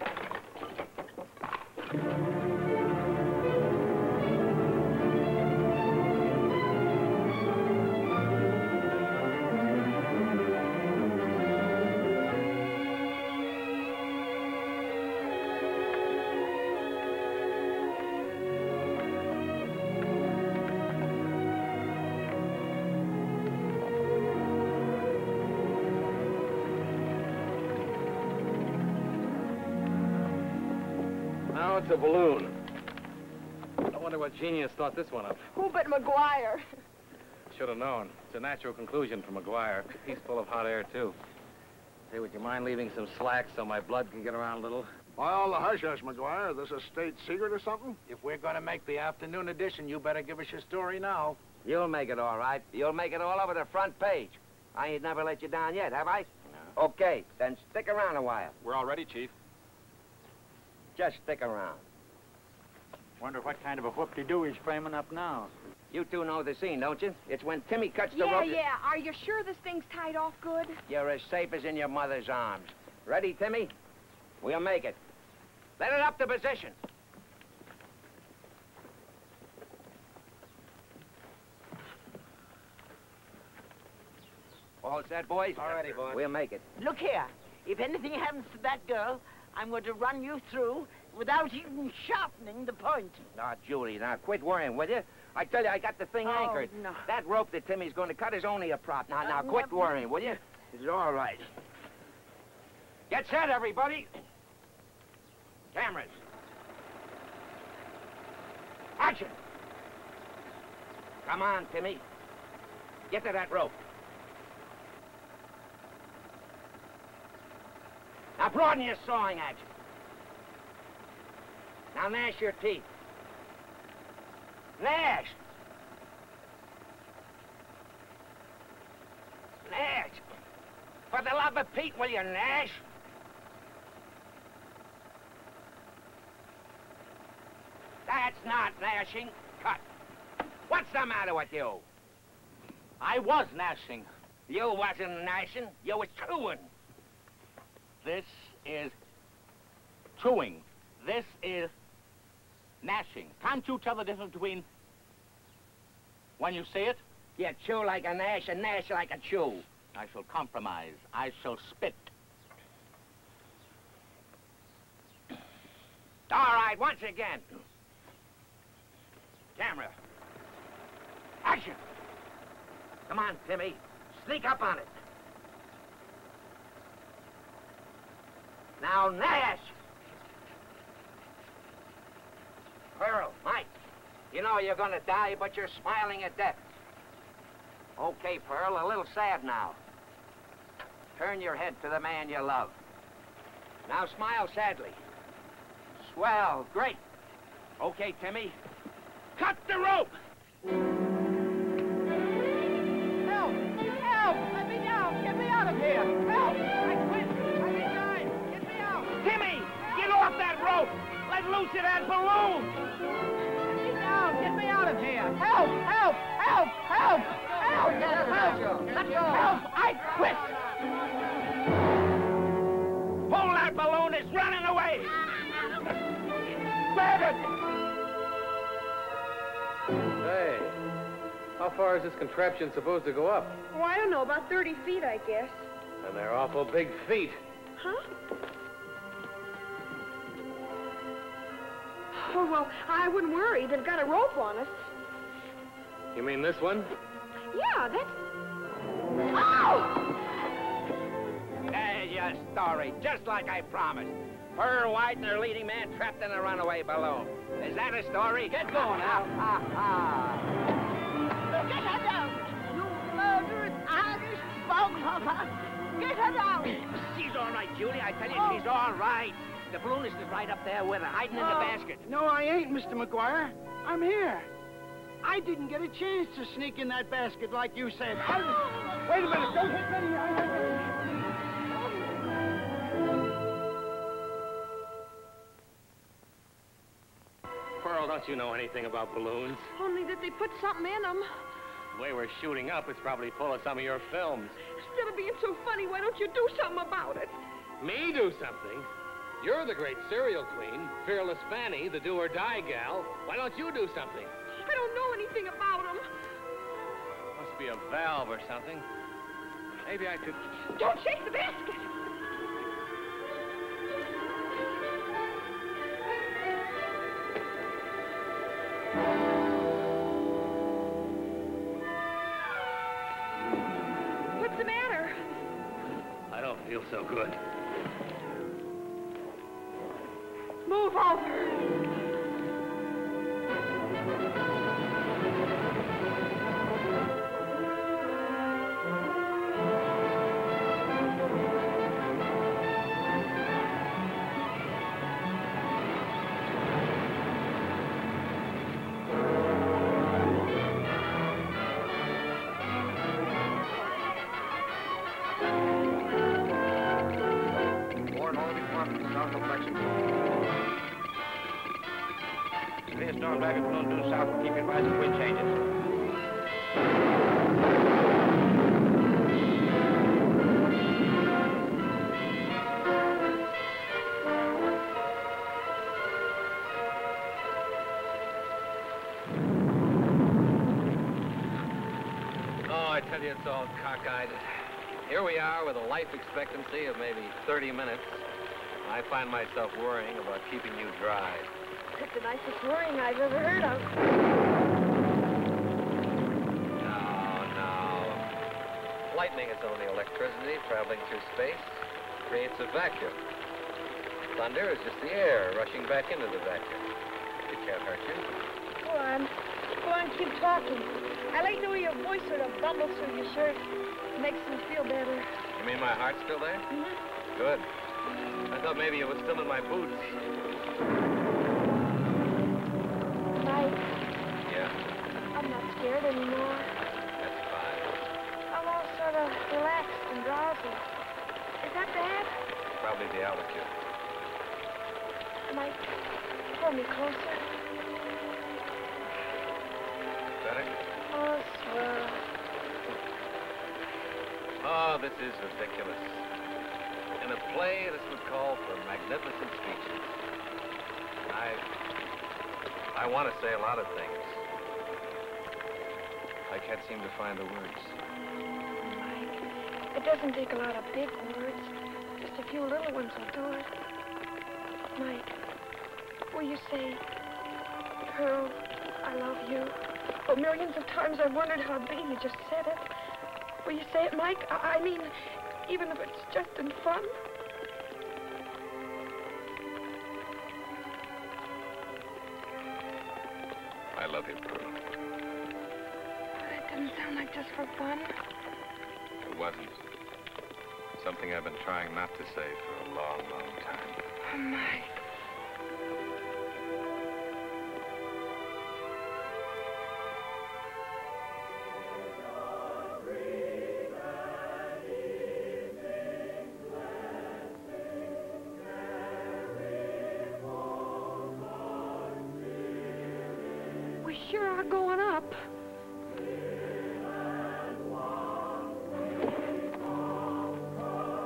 Now it's a balloon. I wonder what genius thought this one up. Who but McGuire? Should have known. It's a natural conclusion from McGuire. He's full of hot air, too. Say, would you mind leaving some slack so my blood can get around a little? Why all the hush-hush, McGuire? This a state secret or something? If we're going to make the afternoon edition, you better give us your story now. You'll make it all right. You'll make it all over the front page. I ain't never let you down yet, have I? No. Okay, then stick around a while. We're all ready, Chief. Just stick around. Wonder what kind of a whoop-de-doo he's framing up now. You two know the scene, don't you? It's when Timmy cuts the Yeah, rope. yeah. Are you sure this thing's tied off good? You're as safe as in your mother's arms. Ready, Timmy? We'll make it. Let it up to position. All set, boys? All righty, boys. We'll make it. Look here. If anything happens to that girl, I'm going to run you through without even sharpening the point. Now, Julie, now quit worrying, will you? I tell you, I got the thing Oh, anchored. no. That rope that Timmy's going to cut is only a prop. Now, now, Uh, quit no, worrying, will you? It's all right. Get set, everybody. Cameras. Action. Come on, Timmy. Get to that rope. Now, broaden your sawing action. Now, gnash your teeth. Nash! Nash! For the love of Pete, will you, Nash? That's not gnashing. Cut. What's the matter with you? I was gnashing. You wasn't gnashing. You was chewing. This is chewing. This is gnashing. Can't you tell the difference between when you say it? You chew like a gnash and gnash like a chew. I shall compromise. I shall spit. All right, once again. Camera. Action. Come on, Timmy. Sneak up on it. Now, Nash. Pearl, Mike, you know you're gonna die, but you're smiling at death. Okay, Pearl, a little sad now. Turn your head to the man you love. Now smile sadly. Swell, great. Okay, Timmy. Cut the rope! Help! Help! Let me down! Get me out of here! Help! I quit! I resign! Get me out! Timmy! Get off that rope! Let loose of that balloon! Let me down! Get me out of here! Help! Help! Help! Help! Help! Help! Let go! Help! I quit! Pull that balloon! It's running away! grab it! Hey, how far is this contraption supposed to go up? Oh, I don't know, about thirty feet, I guess. And they're awful big feet. Huh? Oh, well, I wouldn't worry. They've got a rope on us. You mean this one? Yeah, that's... Oh! There's your story, just like I promised. Pearl White and her leading man trapped in a runaway balloon. Is that a story? Get going now. Ha, ha. Get her down! You murderous Irish boghouse! Get her down! She's all right, Judy. I tell you, Oh. she's all right. The balloonist is right up there with her, hiding in the Oh. basket. No, I ain't, Mister McGuire. I'm here. I didn't get a chance to sneak in that basket like you said. I... Wait a minute, don't hit me. I... Pearl, don't you know anything about balloons? Only that they put something in them. The way we're shooting up, it's probably full of some of your films. Instead of being so funny, why don't you do something about it? Me do something? You're the great serial queen, Fearless Fanny, the do-or-die gal. Why don't you do something? I don't know anything about them. Must be a valve or something. Maybe I could... Don't shake the basket. What's the matter? I don't feel so good. Move over. Severe storm back at balloon due south. Keep your advised of wind changes. Oh, I tell you, it's all cockeyed. Here we are with a life expectancy of maybe thirty minutes. I find myself worrying about keeping you dry. That's the nicest worrying I've ever heard of. No, no. Lightning is only electricity traveling through space. Creates a vacuum. Thunder is just the air rushing back into the vacuum. It can't hurt you. Go on. Go on, keep talking. I like the way your voice sort of bumbles through your shirt. It makes me feel better. You mean my heart's still there? Mm-hmm. Good. I thought maybe it was still in my boots. Mike, Yeah, I'm not scared anymore. that's fine. I'm all sort of relaxed and drowsy. Is that bad? Probably the altitude. Mike, pull me closer. Better? Oh, swell. Oh, this is ridiculous. In a play, this would call for magnificent speeches. I... I want to say a lot of things. I can't seem to find the words. Mike, it doesn't take a lot of big words. Just a few little ones will do it. Mike, will you say, Pearl, I love you? Oh, millions of times I've wondered how it'd be you just said it. Will you say it, Mike? I, I mean, even if it's just in fun? I love you, Pearl. That didn't sound like just for fun. It wasn't. Something I've been trying not to say for a long, long time. Oh, Mike. We sure are going up.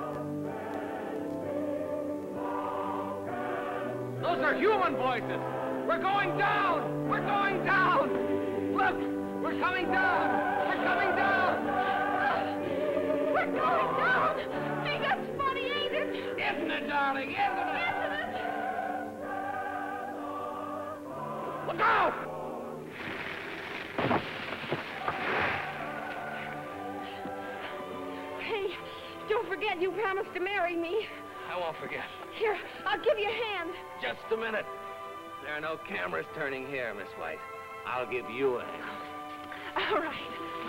Those are human voices. We're going down! We're going down! Look! We're coming down! We're coming down! We're going down! Hey, that's funny, ain't it? Isn't it, darling? Isn't it? Isn't it? Look out! Hey, don't forget you promised to marry me. I won't forget. Here, I'll give you a hand. Just a minute. There are no cameras turning here, Miss White. I'll give you a hand. All right.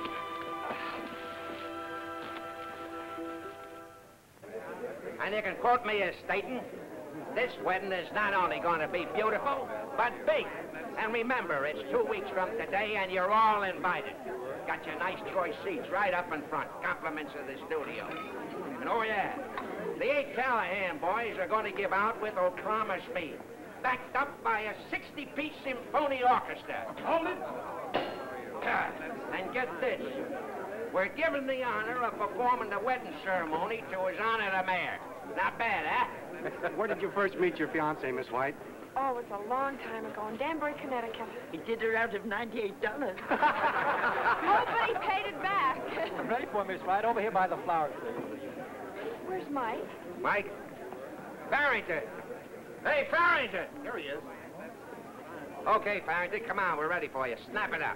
And you can quote me as stating, this wedding is not only going to be beautiful, but big. And remember, it's two weeks from today, and you're all invited. Got your nice choice seats right up in front, compliments of the studio. And oh yeah, the eight Callahan boys are going to give out with Oh Promise Me, backed up by a sixty-piece symphony orchestra. Hold it. And get this, we're given the honor of performing the wedding ceremony to His Honor the Mayor. Not bad, huh? Where did you first meet your fiancé, Miss White? Oh, it was a long time ago in Danbury, Connecticut. He did her out of ninety-eight dollars. Oh, but he paid it back. I'm ready for Miss White. Over here by the flowers, please. Where's Mike? Mike? Farrington. Hey, Farrington. Here he is. Okay, Farrington, come on. We're ready for you. Snap it up.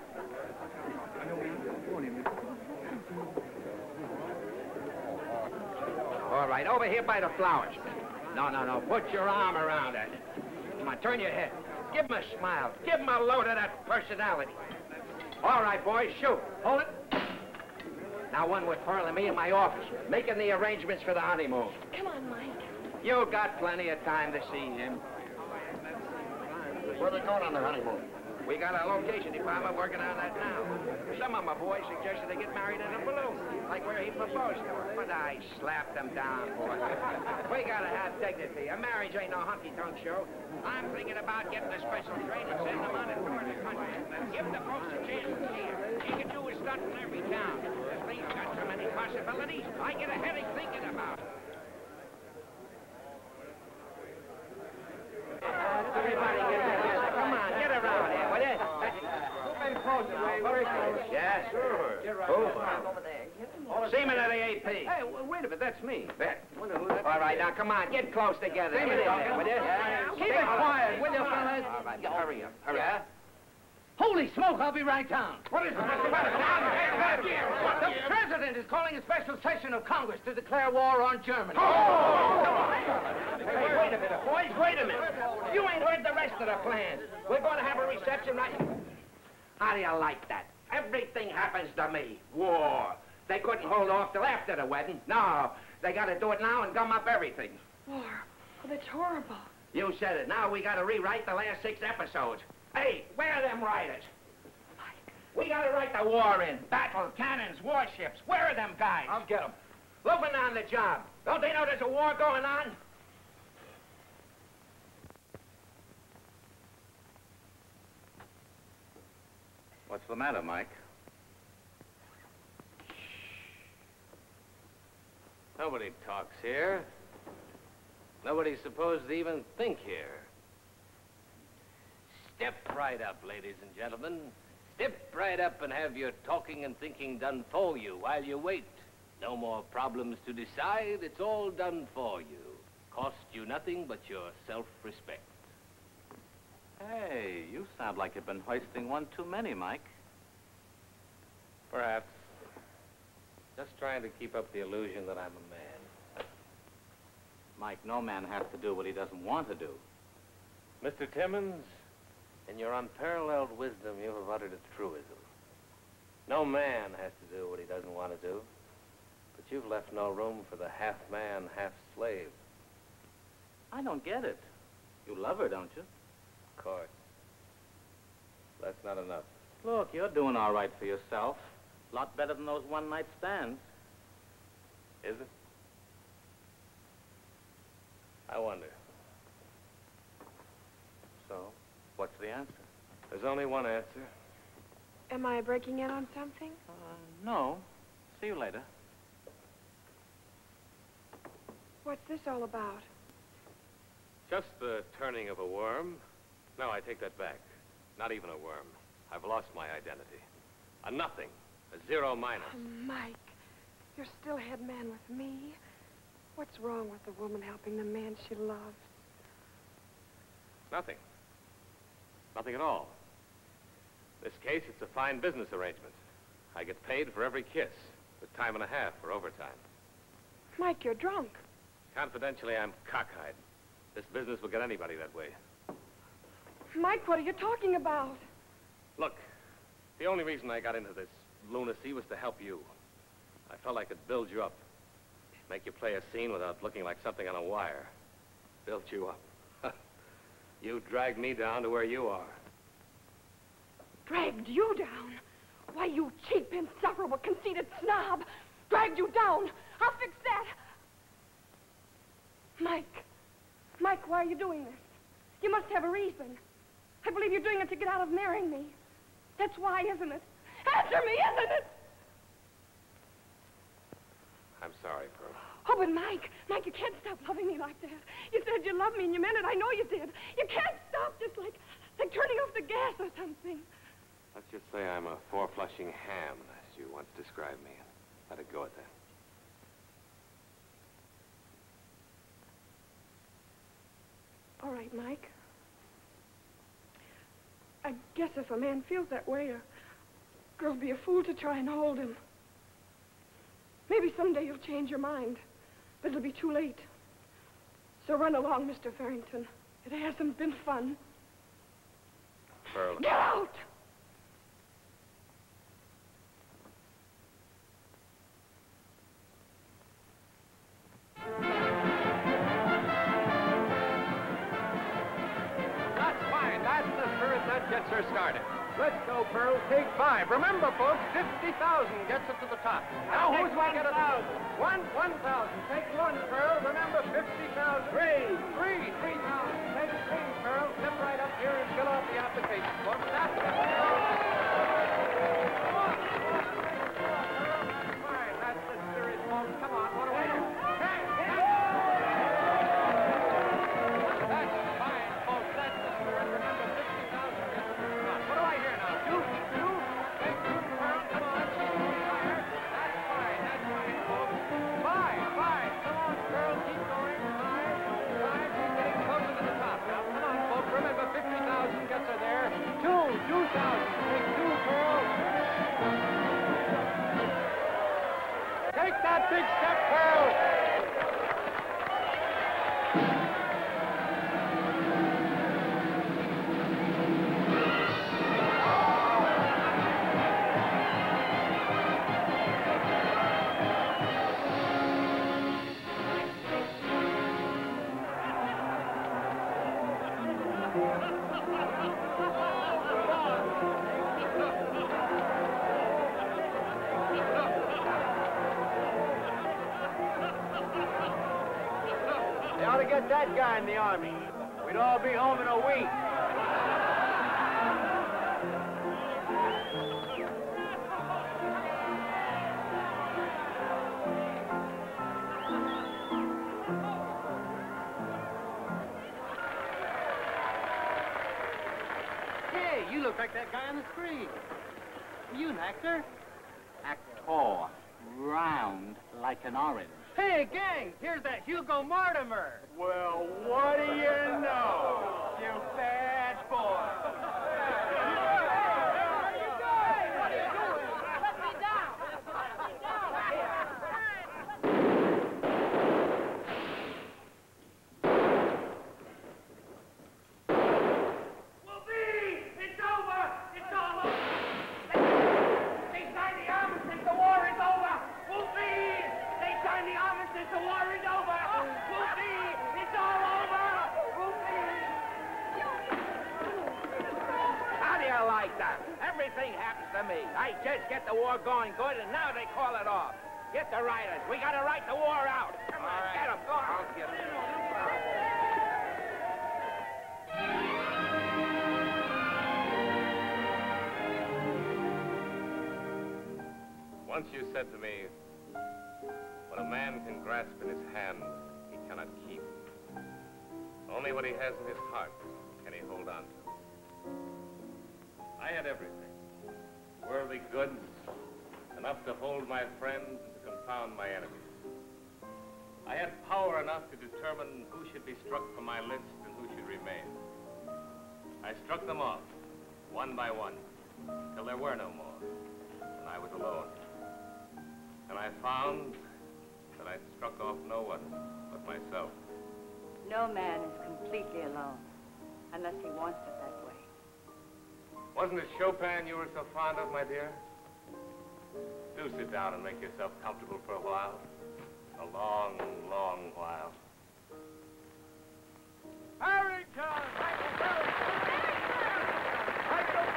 All right, over here by the flowers. No, no, no. Put your arm around her. Come on, turn your head. Give him a smile. Give him a load of that personality. All right, boys, shoot. Hold it. Now one with Pearl and me in my office, making the arrangements for the honeymoon. Come on, Mike. You got plenty of time to see him. Where are they going on their honeymoon? We got a location department working on that now. Some of my boys suggested they get married in a balloon, like where he proposed to her. But I slapped them down, boy. We gotta have dignity. A marriage ain't no hunky-tonk show. I'm thinking about getting a special train and sending them on a tour of the country. Give the folks a chance to see her. He can do a stunt in every town. This thing's got so many possibilities, I get a headache thinking about it. Everybody get together. Come on, get around here, will you? Move in closer, Ray. Very close. Yeah, sure. Who? Seaman of the A P. Hey, wait a minute, that's me. There. All right, now come on, get close together. Seaman, Get in there, will you? yeah. Keep it quiet, will you, fellas? All right, hurry up, hurry Yeah? up. Holy smoke, I'll be right down. What is it? What's the matter? The president is calling a special session of Congress to declare war on Germany. Hey, wait a minute, boys, wait a minute. You ain't heard the rest of the plan. We're going to have a reception right... How do you like that? Everything happens to me. War. They couldn't hold off till after the wedding. No, they got to do it now and gum up everything. War. Oh, that's horrible. You said it. Now we got to rewrite the last six episodes. Hey, where are them writers? We got to write the war in. Battle, cannons, warships. Where are them guys? I'll get them. Looking on the job. Don't they know there's a war going on? What's the matter, Mike? Nobody talks here. Nobody's supposed to even think here. Step right up, ladies and gentlemen. Step right up and have your talking and thinking done for you while you wait. No more problems to decide. It's all done for you. Cost you nothing but your self-respect. Hey, you sound like you've been hoisting one too many, Mike. Perhaps. Just trying to keep up the illusion that I'm a man. Mike, no man has to do what he doesn't want to do. Mister Timmons, in your unparalleled wisdom, you have uttered a truism. No man has to do what he doesn't want to do, but you've left no room for the half-man, half-slave. I don't get it. You love her, don't you? Of course. That's not enough. Look, you're doing all right for yourself. A lot better than those one-night stands. Is it? I wonder. So, what's the answer? There's only one answer. Am I breaking in on something? Uh, no. See you later. What's this all about? Just the turning of a worm. No, I take that back. Not even a worm. I've lost my identity. A nothing. A zero minus. Oh, Mike, you're still head man with me. What's wrong with the woman helping the man she loves? Nothing. Nothing at all. In this case, it's a fine business arrangement. I get paid for every kiss, with time and a half for overtime. Mike, you're drunk. Confidentially, I'm cockeyed. This business will get anybody that way. Mike, what are you talking about? Look, the only reason I got into this lunacy was to help you. I felt I could build you up. Make you play a scene without looking like something on a wire. Build you up. You dragged me down to where you are. Dragged you down? Why, you cheap, insufferable, conceited snob. Dragged you down. I'll fix that. Mike. Mike, why are you doing this? You must have a reason. I believe you're doing it to get out of marrying me. That's why, isn't it? Answer me, isn't it? I'm sorry, Pearl. Oh, but Mike, Mike, you can't stop loving me like that. You said you loved me and you meant it. I know you did. You can't stop just like, like turning off the gas or something. Let's just say I'm a four-flushing ham, as you once described me, and let it go at that. All right, Mike. I guess if a man feels that way, a girl'll be a fool to try and hold him. Maybe someday you'll change your mind, but it'll be too late. So run along, Mister Farrington. It hasn't been fun. Pearl. Get out! That's fine. That's the spirit that gets her started. Let's go, Pearl. Take five. Remember, folks, fifty thousand gets it to the top. Now, who's going to get it? One, one thousand. Take one, Pearl. Remember, fifty thousand. Three. Three. Three thousand. Take three, Pearl. Step right up here and fill out the application form. That's it. Fine. That's the spirit, folks. Come on. What do I do? That's fine, folks. That's the spirit. Remember, fifty thousand gets it to the top. What do I hear now? Two? Two? Take two, Pearl. Come on. Higher. That's fine. That's fine, folks. Five. Five. Come on, Pearl. Keep going. Five. Five. She's getting closer to the top now. Come on, folks. Remember, fifty thousand gets her there. Two. Two thousand. Take two, Pearl. Take that big step, Pearl. They ought to get that guy in the army. We'd all be home in a week. Hey, you look like that guy on the screen. Are you an actor? Actor. Round like an orange. Hey, gang, here's that Hugo Mortimer. Well, what do you know, you bad boy? What are you doing? Let me down. Let me Wolfie! It's over! It's all over! They signed the armistice, the war is over! Wolfie! They signed the armistice, the war is over! Wolfie! It's all over! Wolfie! How do you like that? Everything happens to me. I just get the war going good, and now they call it off. Get the writers. We gotta write the war out. Come on, get them. Go on. I'll get 'em. Once you said to me, what a man can grasp in his hand, he cannot keep. Only what he has in his heart can he hold on to. I had everything. Worldly goods, enough to hold my friends and to confound my enemies. I had power enough to determine who should be struck from my list and who should remain. I struck them off, one by one, till there were no more, and I was alone. And I found that I'd struck off no one but myself. No man is completely alone, unless he wants it that way. Wasn't it Chopin you were so fond of, my dear? Do sit down and make yourself comfortable for a while. A long, long while. Harrington! Michael Harrington! Michael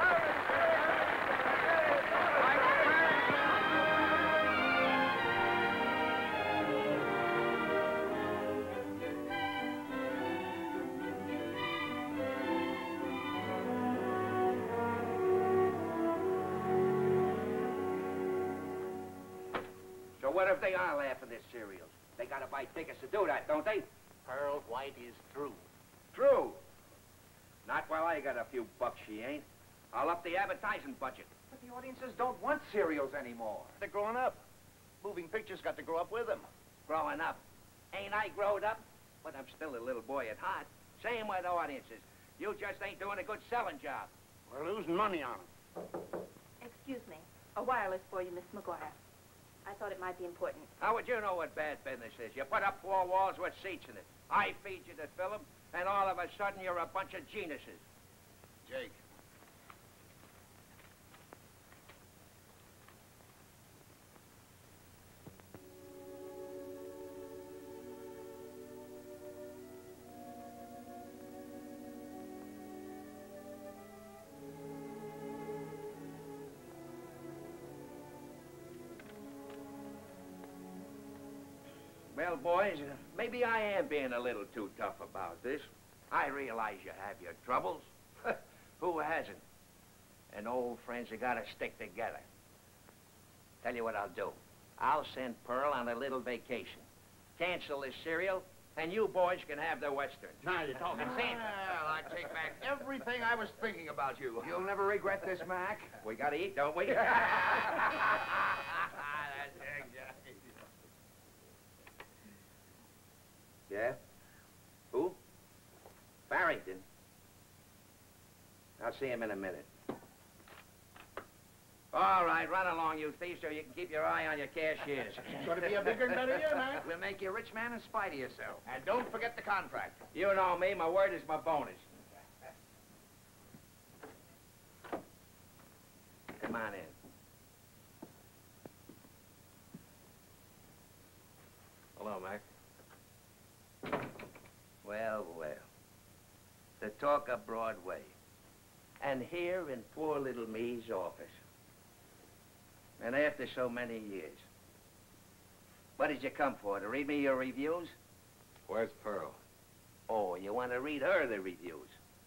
So what if they are laughing at cereals? They gotta buy tickets to do that, don't they? Pearl White is through. True. Not while I got a few bucks, she ain't. I'll up the advertising budget. But the audiences don't want cereals anymore. They're growing up. Moving pictures got to grow up with them. Growing up. Ain't I growed up? But I'm still a little boy at heart. Same with audiences. You just ain't doing a good selling job. We're losing money on them. Excuse me. A wireless for you, Miss McGuire. I thought it might be important. How would you know what bad business is? You put up four walls with seats in it. I feed you the film, and all of a sudden you're a bunch of geniuses. Jake. Well, boys, uh, maybe I am being a little too tough about this. I realize you have your troubles. Who hasn't? And old friends have got to stick together. Tell you what I'll do. I'll send Pearl on a little vacation. Cancel this cereal, and you boys can have the Western. Now you're talking sense. Well, I take back everything I was thinking about you. You'll never regret this, Mac. We gotta eat, don't we? That's exactly. Yeah? Who? Barrington. I'll see him in a minute. All right, run along, you thief, so you can keep your eye on your cashiers. It's going to be a bigger and better year, man. We'll make you a rich man in spite of yourself. And don't forget the contract. You know me, my word is my bonus. Come on in. Hello, Mac. Well, well. The talk of Broadway. And here in poor little me's office. And after so many years. What did you come for? To read me your reviews? Where's Pearl? Oh, you want to read her the reviews?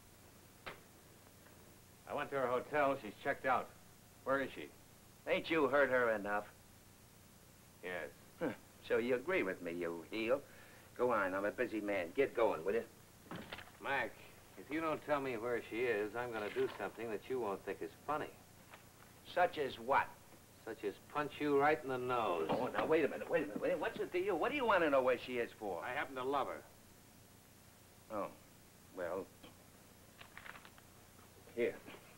I went to her hotel. She's checked out. Where is she? Ain't you heard her enough? Yes. Huh. So you agree with me, you heel. Go on, I'm a busy man. Get going, will you? Mac, if you don't tell me where she is, I'm going to do something that you won't think is funny. Such as what? Such as punch you right in the nose. Oh, now, wait a minute, wait a minute. Wait a minute. What's it to you? What do you want to know where she is for? I happen to love her. Oh, well, here.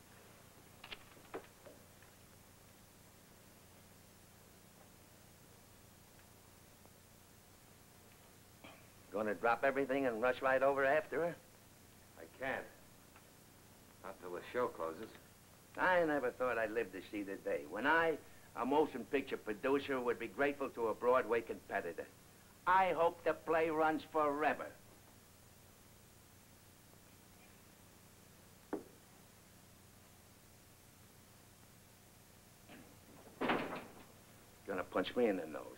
Gonna drop everything and rush right over after her? I can't. Not till the show closes. I never thought I'd live to see the day when I, a motion picture producer, would be grateful to a Broadway competitor. I hope the play runs forever. Gonna punch me in the nose.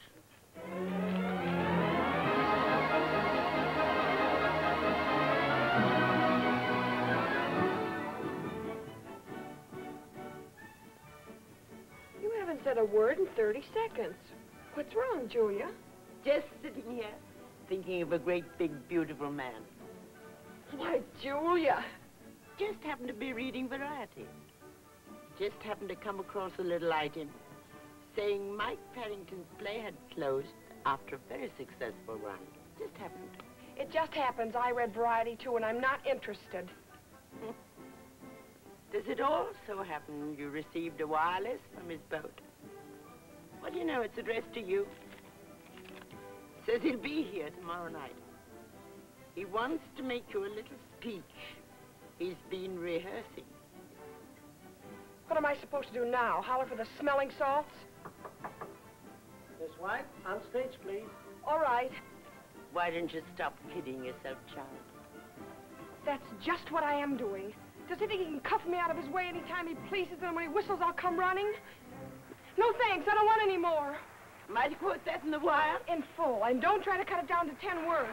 Said a word in thirty seconds. What's wrong, Julia? Just sitting here, thinking of a great, big, beautiful man. Why, Julia. Just happened to be reading Variety. Just happened to come across a little item saying Mike Paddington's play had closed after a very successful run. Just happened. It just happens. I read Variety, too, and I'm not interested. Does it also happen you received a wireless from his boat? Well, you know, it's addressed to you. Says he'll be here tomorrow night. He wants to make you a little speech. He's been rehearsing. What am I supposed to do now? Holler for the smelling salts? Miss White, on stage, please. All right. Why don't you stop kidding yourself, child? That's just what I am doing. Does he think he can cuff me out of his way anytime he pleases, and when he whistles, I'll come running? No thanks, I don't want any more. Might you quote that in the wire? In full, and don't try to cut it down to ten words.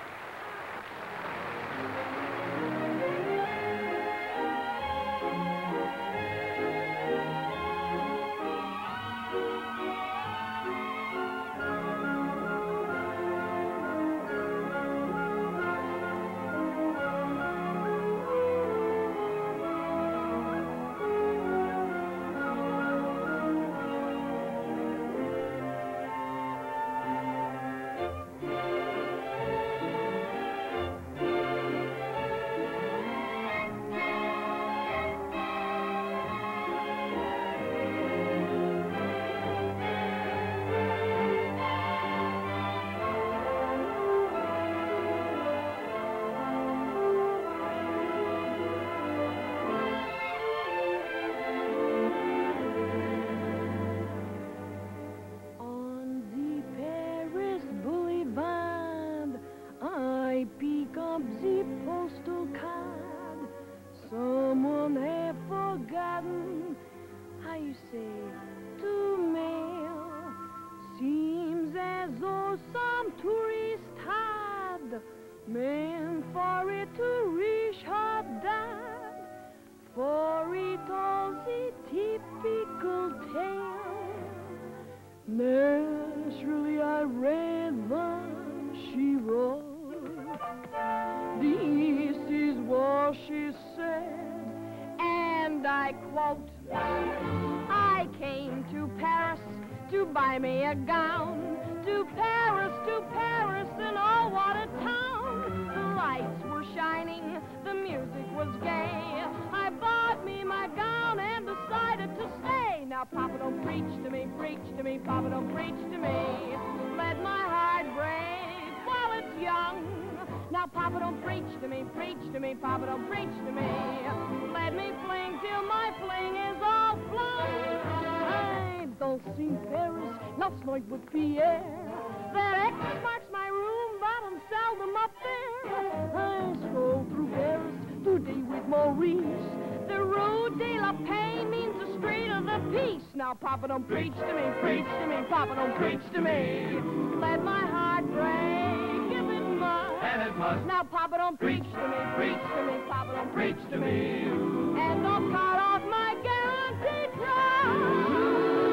With Pierre, that X marks my room, but I'm seldom up there. I stroll through Paris today with Maurice. The Rue de la Paix means the street of the peace. Now, Papa, don't preach to me, preach to me, Papa, don't preach to me. Let my heart break if it must. And it must. Now, Papa, don't preach to me, preach to me, Papa, don't preach to me. And don't cut off my guaranteed trust.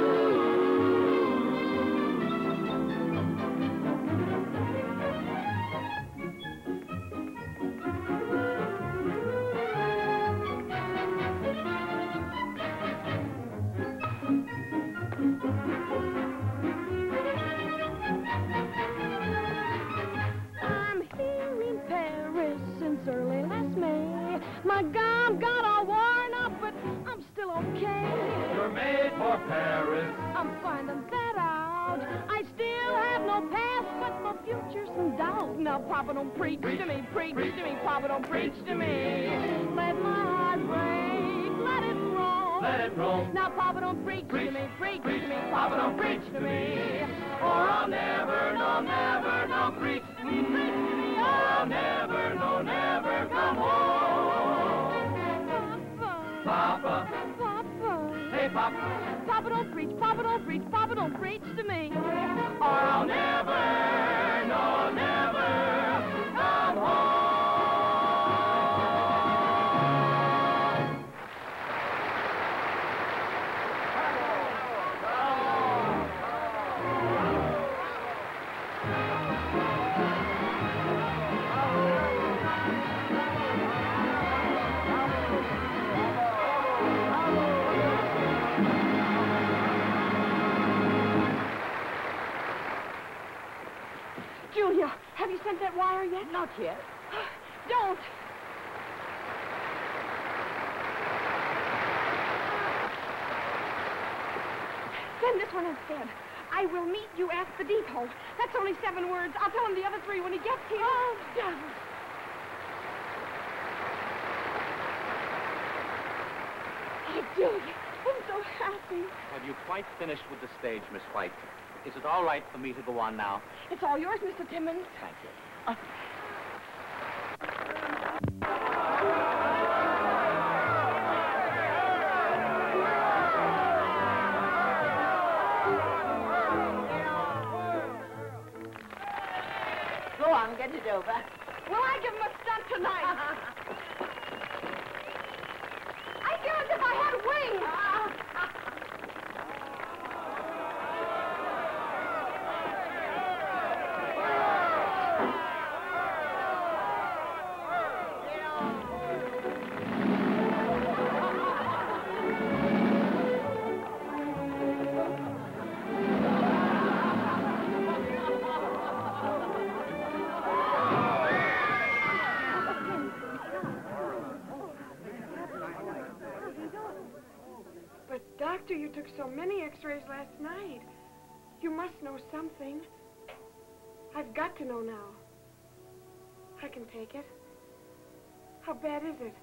My gum got all worn up, but I'm still okay. You're made for Paris. I'm finding that out. I still have no past, but my future's in doubt. Now, Papa, don't preach, preach to me, preach, preach to me, Papa, don't preach to me. Let my heart break, let it roll. Let it roll. Now, Papa, don't preach, preach to me, preach, preach to me, Papa, don't preach to me. Or I'll never, no, never, no, preach to me, preach to me. Or I'll never, no, never come home. Papa. Papa. Hey, Papa. Papa, don't preach, Papa, don't preach, Papa, don't preach to me. Or I'll never, no, never come home. her yet? Not yet. Don't. Send this one instead. I will meet you at the depot. That's only seven words. I'll tell him the other three when he gets here. Oh, darling. Oh, Julia, I'm so happy. Have you quite finished with the stage, Miss White? Is it all right for me to go on now? It's all yours, Mister Timmons. Thank you. Uh, Go on, get it over. Will I give him a stunt tonight? I feel as if I had wings. Doctor, you took so many x-rays last night. You must know something. I've got to know now. I can take it. How bad is it?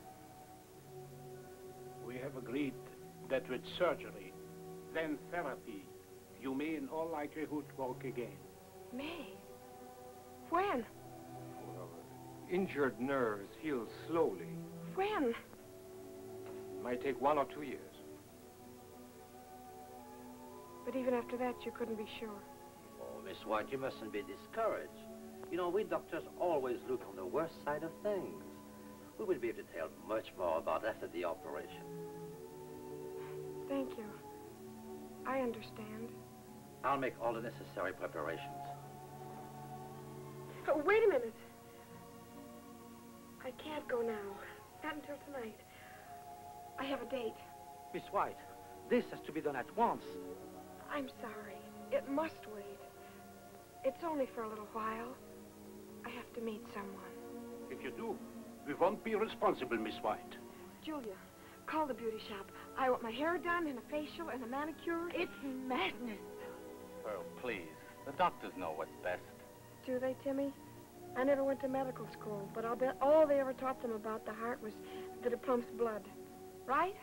We have agreed that with surgery, then therapy, you may in all likelihood walk again. May? When? Injured nerves heal slowly. When? Might take one or two years. But even after that, you couldn't be sure. Oh, Miss White, you mustn't be discouraged. You know, we doctors always look on the worst side of things. We will be able to tell much more about after the operation. Thank you. I understand. I'll make all the necessary preparations. Oh, wait a minute. I can't go now. Not until tonight. I have a date. Miss White, this has to be done at once. I'm sorry. It must wait. It's only for a little while. I have to meet someone. If you do, we won't be responsible, Miss White. Julia, call the beauty shop. I want my hair done and a facial and a manicure. It's madness. Pearl, please. The doctors know what's best. Do they, Timmy? I never went to medical school, but I'll bet all they ever taught them about the heart was that it pumps blood. Right?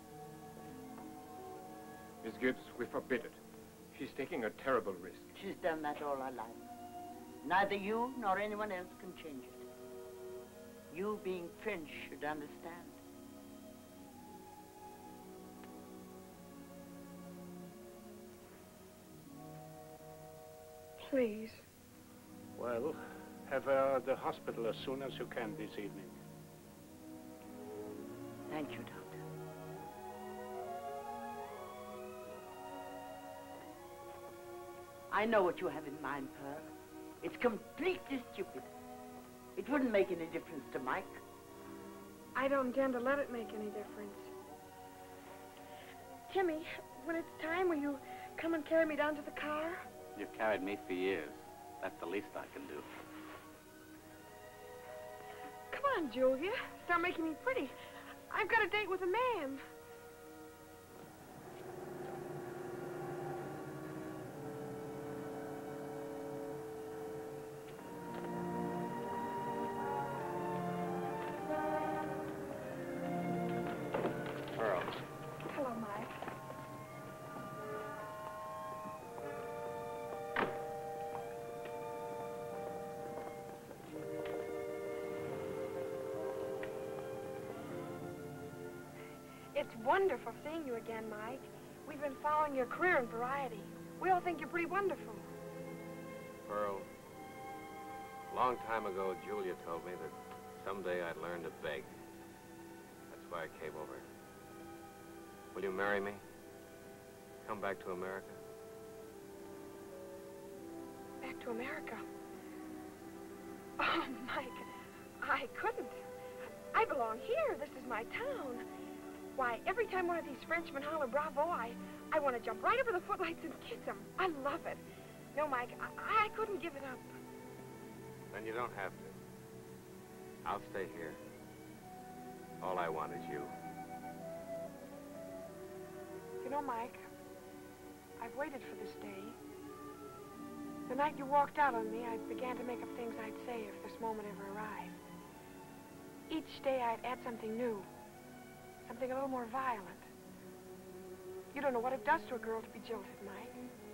Miss Gibbs, we forbid it. She's taking a terrible risk. She's done that all her life. Neither you nor anyone else can change it. You, being French, should understand. Please. Well, have her at the hospital as soon as you can this evening. Thank you, Doctor. I know what you have in mind, Pearl. It's completely stupid. It wouldn't make any difference to Mike. I don't intend to let it make any difference. Timmy, when it's time, will you come and carry me down to the car? You've carried me for years. That's the least I can do. Come on, Julia. Start making me pretty. I've got a date with a man. Pearl. Hello, Mike. It's wonderful seeing you again, Mike. We've been following your career in variety. We all think you're pretty wonderful. Pearl, a long time ago, Julia told me that someday I'd learn to beg. That's why I came over. Will you marry me? Come back to America? Back to America? Oh, Mike, I couldn't. I belong here. This is my town. Why, every time one of these Frenchmen holler bravo, I, I want to jump right over the footlights and kiss them. I love it. No, Mike, I, I couldn't give it up. Then you don't have to. I'll stay here. All I want is you. You know, Mike, I've waited for this day. The night you walked out on me, I began to make up things I'd say if this moment ever arrived. Each day I'd add something new, something a little more violent. You don't know what it does to a girl to be jilted, Mike.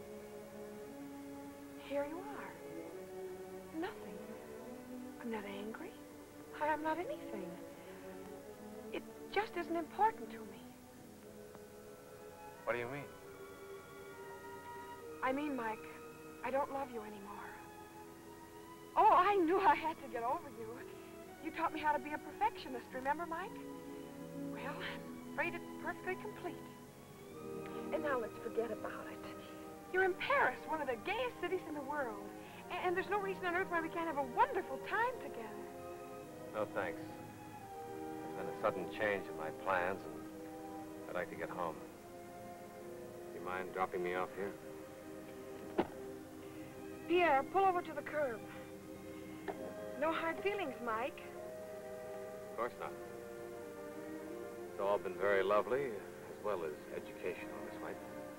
Here you are. Nothing. I'm not angry. I'm not anything. It just isn't important to me. What do you mean? I mean, Mike, I don't love you anymore. Oh, I knew I had to get over you. You taught me how to be a perfectionist, remember, Mike? Well, I'm afraid it's perfectly complete. And now let's forget about it. You're in Paris, one of the gayest cities in the world. And, and there's no reason on earth why we can't have a wonderful time together. No, thanks. There's been a sudden change in my plans, and I'd like to get home. Do you mind dropping me off here? Pierre, pull over to the curb. No hard feelings, Mike. Of course not. It's all been very lovely, as well as educational, Miss White.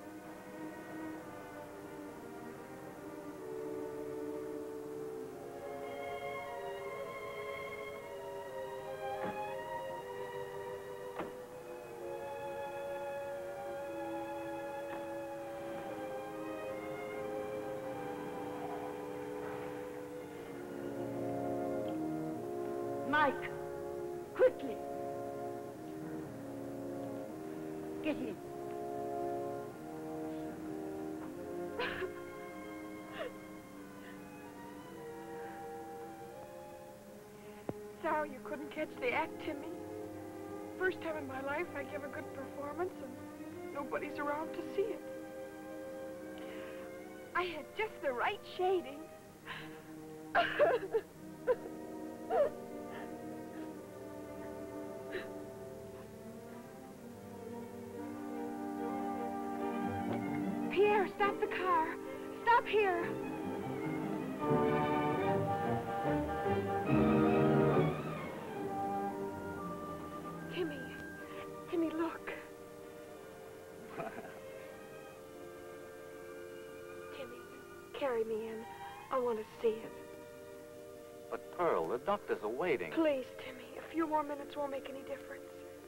Mike, quickly. Get in. Sorry you couldn't catch the act, Timmy. First time in my life I give a good performance and nobody's around to see it. I had just the right shading. Pierre, stop the car. Stop here. Timmy. Timmy, look. Timmy, carry me in. I want to see it. But, Pearl, the doctors are waiting. Please, Timmy. A few more minutes won't make any difference.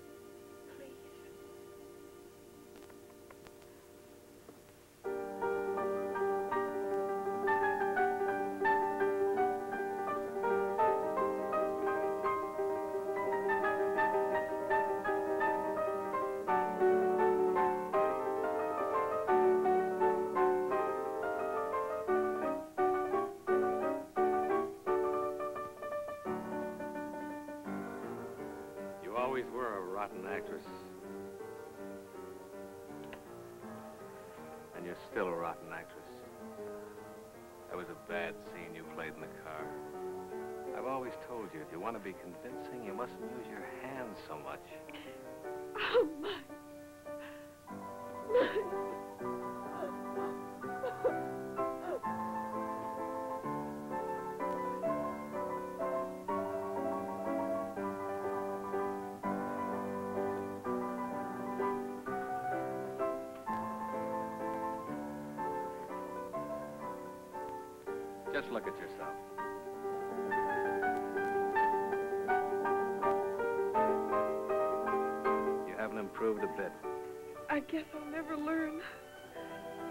Always were a rotten actress. And you're still a rotten actress. That was a bad scene you played in the car. I've always told you, if you want to be convincing, you mustn't use your hands so much. Oh, my. My. Just look at yourself. You haven't improved a bit. I guess I'll never learn.